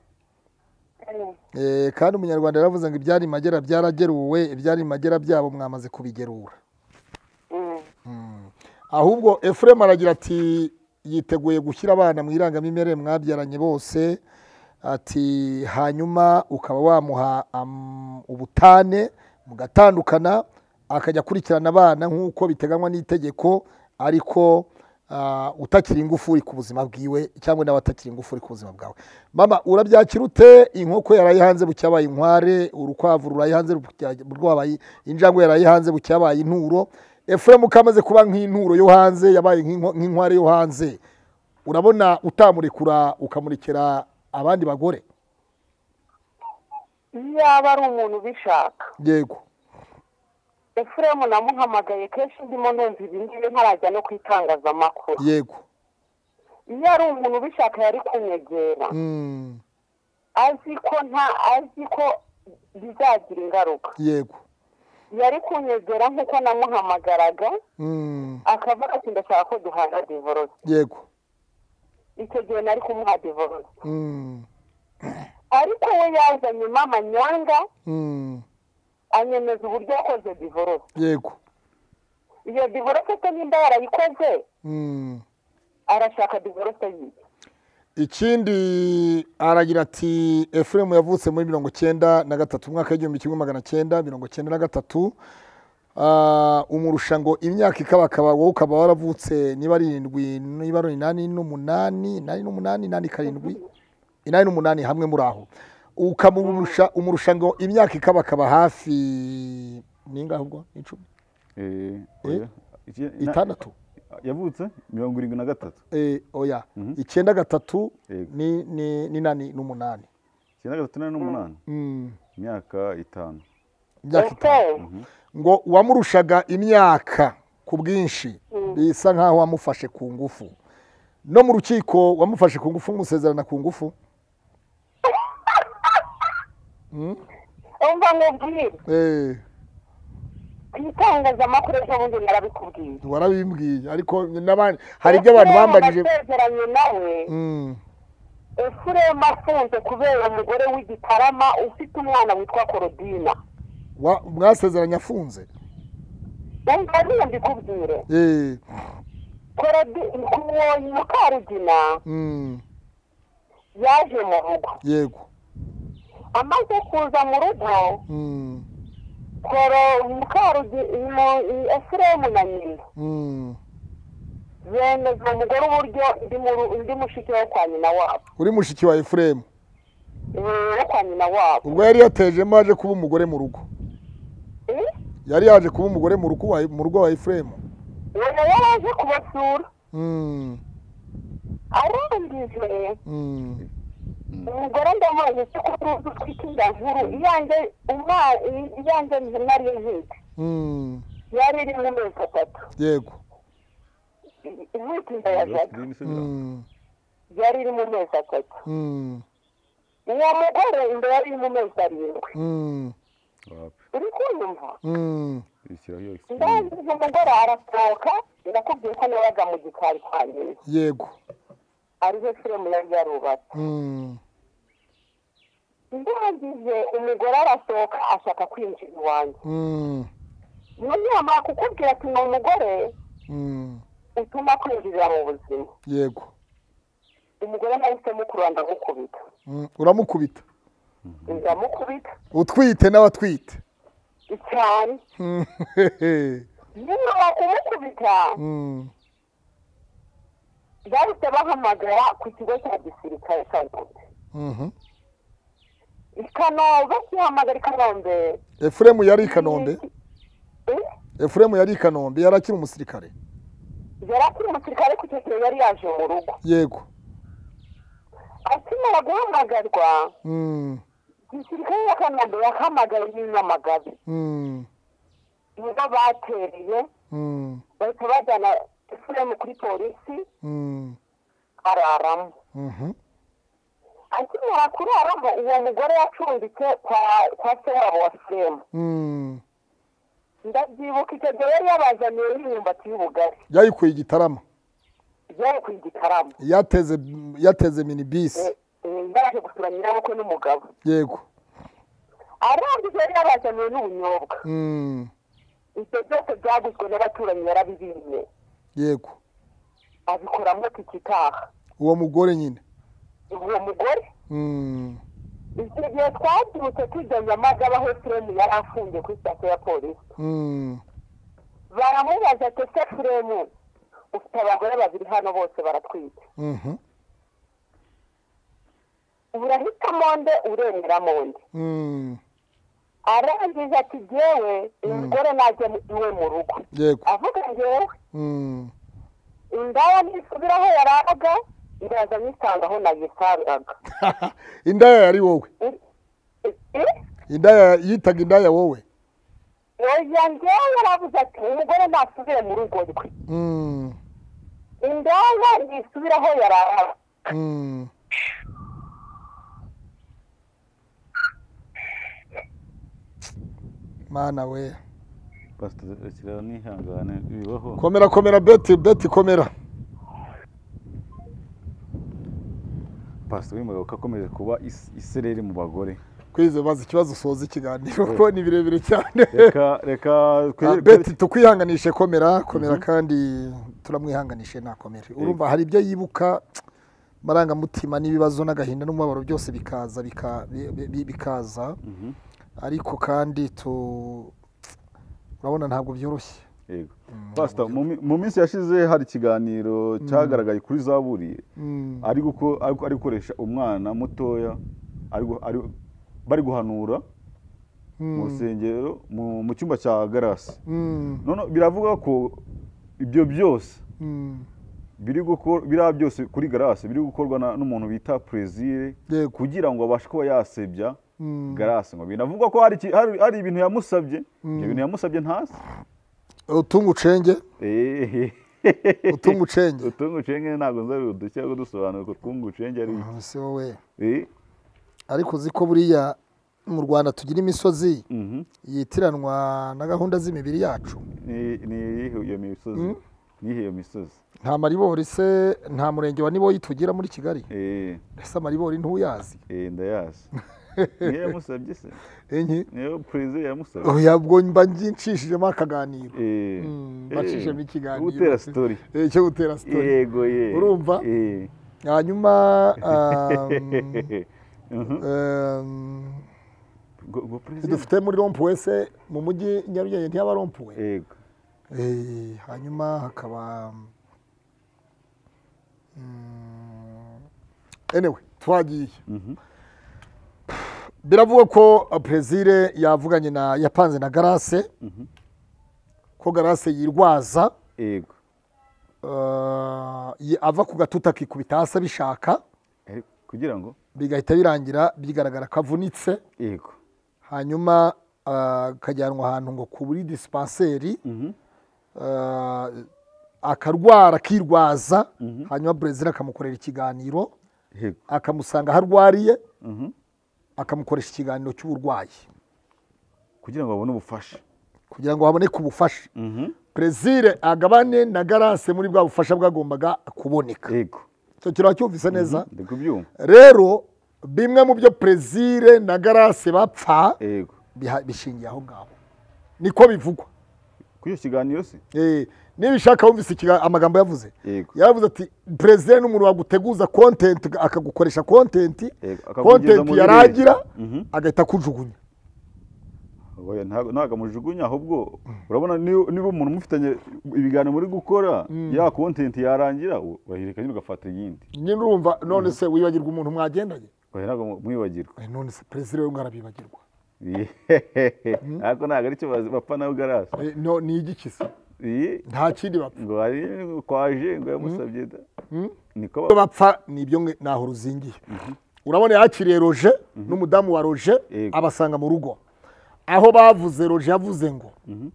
eh kandi umunyarwanda yaravuze ngo ibyari magera byarageruwe ibyari magera byabo mwamaze kubigerura ahubwo Efrem aragira ati yiteguye gushyira abana mu irangamimerere mwabyaranye bose ati hanyuma ukaba wamuha ubutane mugatandukana akajya akurikirana abana nk'uko biteganywa n'itegeko ariko utakiri ingufuri ku buzima bwiwe cyangwa nawe atakiri ingufuri ku buzima bwawe mama urabyakira ute inkoko yarayihanze bucyabaye inkware urukwavu rurayihanze rwabaye injangwe yarayihanze bucyabaye inturo Efrem kamaze kuba nk'inturo yo hanze yabaye nk'inkware yo hanze urabona utamurekura ukamurekera abandi bagore yaba ari umuntu bishaka yego Efrem namuhamagaye kenshi ndimo numva ibindi ntarajya no kwitangazamakuru yego iyo ari umuntu bishaka yari kunyegera mm azi ko nta azi ko bizagira ingaruka yego yari kunyegera nk'uko namuhamagaraga mm akavuga ati ndashaka ko duhana divorce yego icyo gihe nari kumuha divorce mm ariko we yazanye mama nyanga mm anyemeza uburyo yakoze divorce yego iyo divorce se nimba yarayikoze mm arashaka divorce yiye ikindi aragira ati Efrem yavutse muri mirongo cyenda na gatatu umwaka w'igihumbi kimwe magana cyenda mirongo cyenda na gatatu umurusha ngo imyaka ikabakaba wowe ukaba waravutse niba ari irindwi niba ari inani n'umunani inani n'umunani inani karindwi inani n'umunani hamwe muri aho ukamurusha umurusha ngo imyaka ikabakaba hafi ningahe ubwo icumi eh itandatu yavutse mirongo irindwi na gatatu eh oya icyenda gatatu ni ni ni nani n'umunani icyenda gatatu nani n'umunani imyaka itanu imyaka itanu ngo wamurushaga imyaka ku bwinshi bisa nkaho wamufashe ku ngufu no mu rukiko wamufashe ku ngufu musezerana ku ngufu umva nkubwire eh itangazamakuru ejo bundi narabikubwiye warabimbwiye ariko n'abandi hari ibyo abantu bambagije basezeranye nawe Efrem afunze kubera umugore w'igitarama ufite umwana witwa Korodina mwasezeranye afunze umva niyo mbikubwire eh Korodina kumwoyi Mukarugina yaje mu rugo yego amaze kuza mu rugo koro Mukarugina Efrem na nyina yemeza umugore uburyo ndi mushiki we kwa nyina wabo uri mushiki wa Efrem we kwa nyina wabo ubwo yari yatejemo aje kuba umugore mu rugo yari yaje kuba umugore mu rugo mu rugo wa Efrem yari yaje kubasura arangije umugore ndamuzi ko tuzi twikinda nkuru iyanjye umwana iyanjye nari nkiki yari iri mu mezi atatu yego inkiki ndayajaga yari iri mu mezi atatu uwo mugore inda yari iri mu mezi arindwi uri kunyumva ndazi umugore arasohoka ndakubwiye ko nabaga mu gikari kwa nyina yego ariho Efrem yari yarubatse ndangije umugore arasohoka ashaka kwinjira iwanjye nyamara kukubwira ati ni umugore utuma kwinjirira mu buzima yego umugore nahisemo kurura ndamukubita uramukubita ndamukubita utwite n'abatwite cyane nyuma kumukubita bahise bahamagara ku kigo cya gisirikare cya Gombe Mhm. i kanombe kihamagara i kanombe efuremu yari i kanombe Eh? efuremu yari i kanombe yari akiri umusirikare yari akiri umusirikare ku icyo gihe yari yaje mu rugo yego akimara guhamagarwa Mm, igisirikare ya kanombe yahamagaye n'inyamagabe mm, nibo batereye mm, bahita bajyana efuremu kuri polisi mm, araramo mhm, akimara kuraramo uwo mugore yacumbitse kwa kwa se wabo wa efuremu mm. ndabyibuka icyo gihe yari yabazaniye n'imyumbati y'ubugari yayikuye igitarama yari ku igitaramo yateze yateze minibisi yaje gusura nyirabukwe n'umugabo yego arangije yari yabazaniye n'ubunyobwa Mm, ibyo byose byaguzwe n'abaturanyi yarabibimye yego abikoramo tikitaha uwo mugore nyine uwo mugore Mm, icyo gihe twabyutse tujya nyamagabe aho efuremu yari afungiye kuri sitasiyo ya polisi mm. baramubaza ati ese efuremu ufite abagore babiri hano bose baratwite Mhm. urahitamo nde uremeramo nde Mm, arangije ati jyewe umugore najya iwe mu rugo yego avuga njyewe Mm, indaya nisubira aho yaraga ndaza nyisanga aho nayisangaga indaya yari wowe indaya yitaga indaya wowe oya njyewe yaravuze ati umugore nasubire mu rugo rwe Mm, indaya nisubira aho yaraga mm. mana we pastor rekera nihangane bibaho komera komera beti beti komera pastor wimwe ukakomeje kuba is- isereri mu bagore kwize baza ikibazo usoza ikiganiro kuko ni birebire cyane reka reka Ah, twe- beti tukwihanganishe komera komera kandi turamwihanganishe nakomere urumva hari ibyo yibuka marangamutima n'ibibazo n'agahinda n'umubabaro byose bikaza bika- bi- bi- bikaza Mhm. ariko kandi tu urabona ntabwo byoroshye Yego. Pastor mu mi- mu minsi yashize hari ikiganiro cyagaragaye kuri Zaburi Mm, ari guko ariko ari gukoresha umwana mutoya ari gu- ari bari guhanura mu mm, rusengero mu mu cyumba cya garasi mm, none biravuga ko ibyo byose mm. biri gukora biriya byose kuri garasi biri gukorwa na- n'umuntu bita Plaisir Yego. kugira ngo abashe kuba yasebya Mm. garasi ngo binavugwa ko hari iki- hari hari ibintu yamusabye ibyo bintu yamusabye ntasi utunga ucenge eh utunga ucenge utunga ucenge ntabwo nzari udushya ko dusobanura ko twunga ucenge ari iki. Ah, si wowe eh ariko uzi ko buriya mu Rwanda tugira imisozi mhm yitiranwa na gahunda z'imibiri yacu ni ni iyihe iyo misozi ni iyihe iyo misozi nta maribori se nta murenge wa niboyi tugira muri Kigali eh ese amaribori ntuyazi eh ndayazi niyo yamusabye se enye niyo Plaisir yamusabye oya bwo mba nginshishijemo akaganiro eh Mm, mbacishemo ikiganiro gutera story Eh, cyo gutera story yego ye Urumva? eh hanyuma um, Mhm. um, Ngo- ngo Plaisir dufite muri rompuwe se mu mujyi Nyarugenge ntiyaba rompuwe yego Eh, hanyuma hakaba mm, anyway twagiye mhm biravuga ko uh, Plaisir yavuganye na yapanze na Garase mhm ko Garase yirwaza yego uh, yi- ava ku gatuta akikubita hasi abishaka Eh, kugira ngo bigahita birangira bigaragara ko avunitse yego hanyuma uh, akajyanwa ahantu ngo kuri dispensaire mhm uh, akarwara akirwaza Mhm. hanyuma Plaisir akamukorera ikiganiro yego akamusanga aho arwariye mhm akamukoresha ikiganiro cy'uburwayi kugira ngo babone ubufasha kugira ngo haboneke ubufasha mhm Plaisir agabane na Garase muri bwa bufasha bwagombaga kuboneka yego icyo kiraba cyumvise neza ndi kubyumva rero bimwe mu byo Plaisir na Garase bapfa yego biha- bishingiye aho ngaho niko bivugwa kuri icyo kiganiro se Eh, niba ushaka wumvise ikiga- amagambo yavuze yego yaravuze ati Plaisir ni umuntu waguteguza content akagukoresha content Yego, akakugeza content muri yaragira leta. Mhm. agahita akujugunya Oya, ntago ntago amujugunya ahubwo urabona niba niba umuntu mufitanye ibiganiro muri gukora ya content yarangira bahirika nyine ugafata iyindi nyine urumva none se wibagirwa umuntu mwagendanye oya ntabwo mwibagirwa Eh, none se perezida we ngarabibagirwa ariko ntabwo ari cyo bapfa nawe garasi Eh, no ni igikisa nta kindi bapfa ngo hari kwaje ngo yamusabye da niko Ibyo bapfa nibyo nge- naho ruzingiye urabona yakiriye Roger n'umudamu wa Roger Yego. abasanga mu rugo aho bavuze Roger yavuze ngo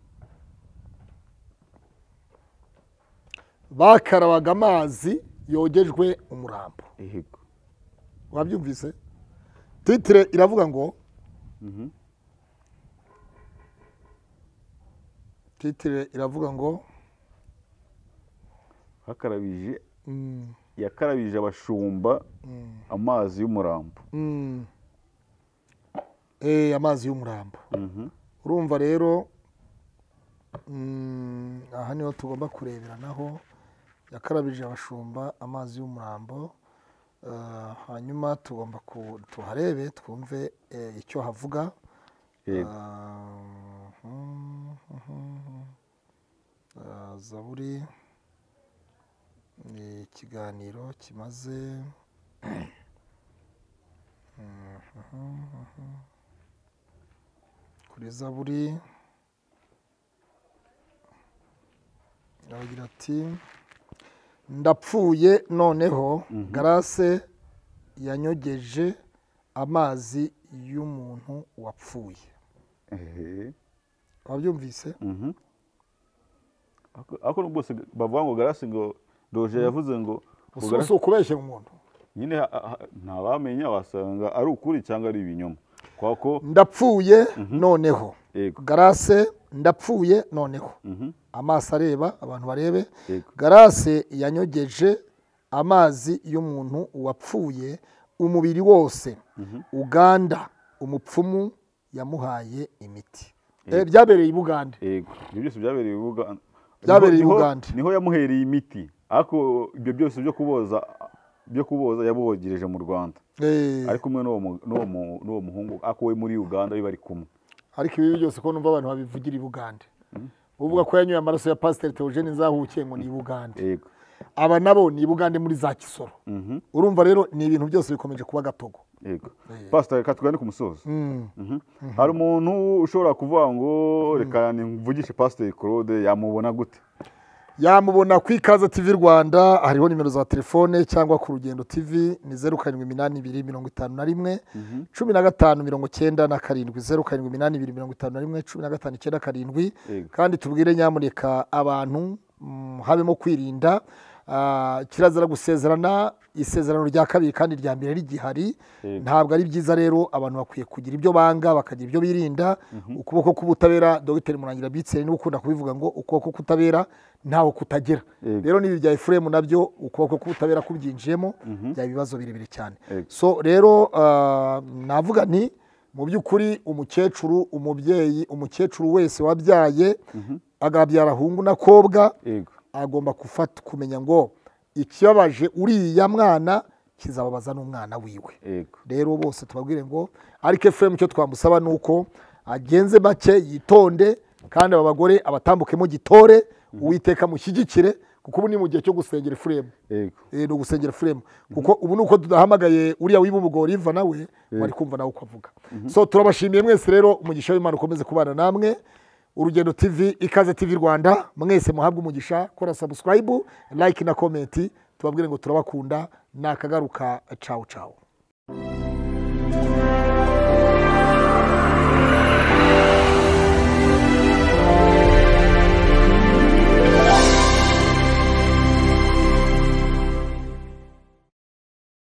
bakarabaga amazi yogejwe umurambo yego wabyumvise titire iravuga ngo titire iravuga ngo hakarabije mm, yakarabije abashumba amazi y'umurambo mm, eh, amazi y'umurambo Mhm. urumva rero mm, aha niho tugomba kurebera naho yakarabije abashumba amazi y'umurambo eh, hanyuma tugomba ku- tuharebe twumve eh, icyo havuga Yego. Ah, mhm, mhm. Ah, zaburi ni ikiganiro kimaze kuri zaburi aragira ati ndapfuye noneho garase yanyogeje amazi y'umuntu wapfuye Ehe. wabyumvise Mhm. Ako- ako rwose bavuga ngo garasi ngo Roger yavuze ngo ngo Garasi- si ukubeshya umuntu nyine ha- ha- ntawamenya wasanga ari ukuri cyangwa ari ibinyoma kwa ko ndapfuye noneho yego garase ndapfuye noneho Mhm. amaso areba abantu barebe Yego. garase yanyogeje amazi y'umuntu wapfuye umubiri wose uganda umupfumu yamuhaye imiti Eh, byabereye i bugande yego ibyo byose byabereye i Buganda Byabereye i Niho- Bugande. niho yamuhereye imiti ariko ibyo byose byo kuboza byo kuboza yabogereje mu Rwanda Eh, ari kumwe n'uwo mu- n'uwo mu- n'uwo muhungu ako we muri Uganda ari bari kumwe ariko ibi byose ko numva abantu babivugira i bugande uvuga ko yanyoye amaraso ya pasiteri Theogene Nzahukiye ngo ni i bugande yego aba nabo ni i bugande muri za kisoro Mhm. urumva rero ni ibintu byose bikomeje kuba gatogo yego pastor reka tugane ku musozo Mm. Mhm. hari umuntu ushobora kuvuga ngo reka nimvugishe pastor Claude yamubona gute yamubona ku ikaze tv rwanda hariho nimero za telefone cyangwa ku rugendo tv ni zeru karindwi iminani ibiri mirongo itanu na rimwe cumi na gatanu mirongo cyenda na karindwi zeru karindwi iminani ibiri mirongo itanu na rimwe cumi na gatanu icyenda karindwi Yego. kandi tubwire nyamuneka abantu mm, habemo kwirinda ah, kirazira gusezerana isezerano rya kabiri kandi rya mbere rigihari Yego. ntabwo ari byiza rero abantu bakwiye kugira ibyo banga bakagira ibyo birinda ukuboko k'ubutabera dogiteri Murangira Bitseri niwe ukunda kubivuga ngo ukuboko k'ubutabera ntaho kutagera Yego. rero n'ibi bya Efuremu nabyo ukuboko k'ubutabera kubyinjiyemo byaba ibibazo birebire cyane Yego. so rero ah, navuga nti mu by'ukuri umukecuru umubyeyi umukecuru wese wabyaye agabyara hungu na kobwa yego agomba gufata kumenya ngo ikibabaje uriya mwana kizababaza n'umwana wiwe yego rero bose tubabwire ngo ariko Efuremu icyo twamusaba ni uko agenze make yitonde kandi aba bagore abatambukemo gitore uwiteka mushyigikire kuko ubu ni mu gihe cyo gusengera Efuremu yego eh, ni ugusengera Efuremu kuko ubu ni uko tudahamagaye uriya w'ibubugo Oliva nawe wari kumva nawe uko avuga so turabashimiye mwese rero umugisha w'Imana ukomeze kubana namwe urugendo tv ikaze tv rwanda mwese muhabwe umugisha kora subscribe like na comment tubabwire ngo turabakunda nakagaruka cawu cawu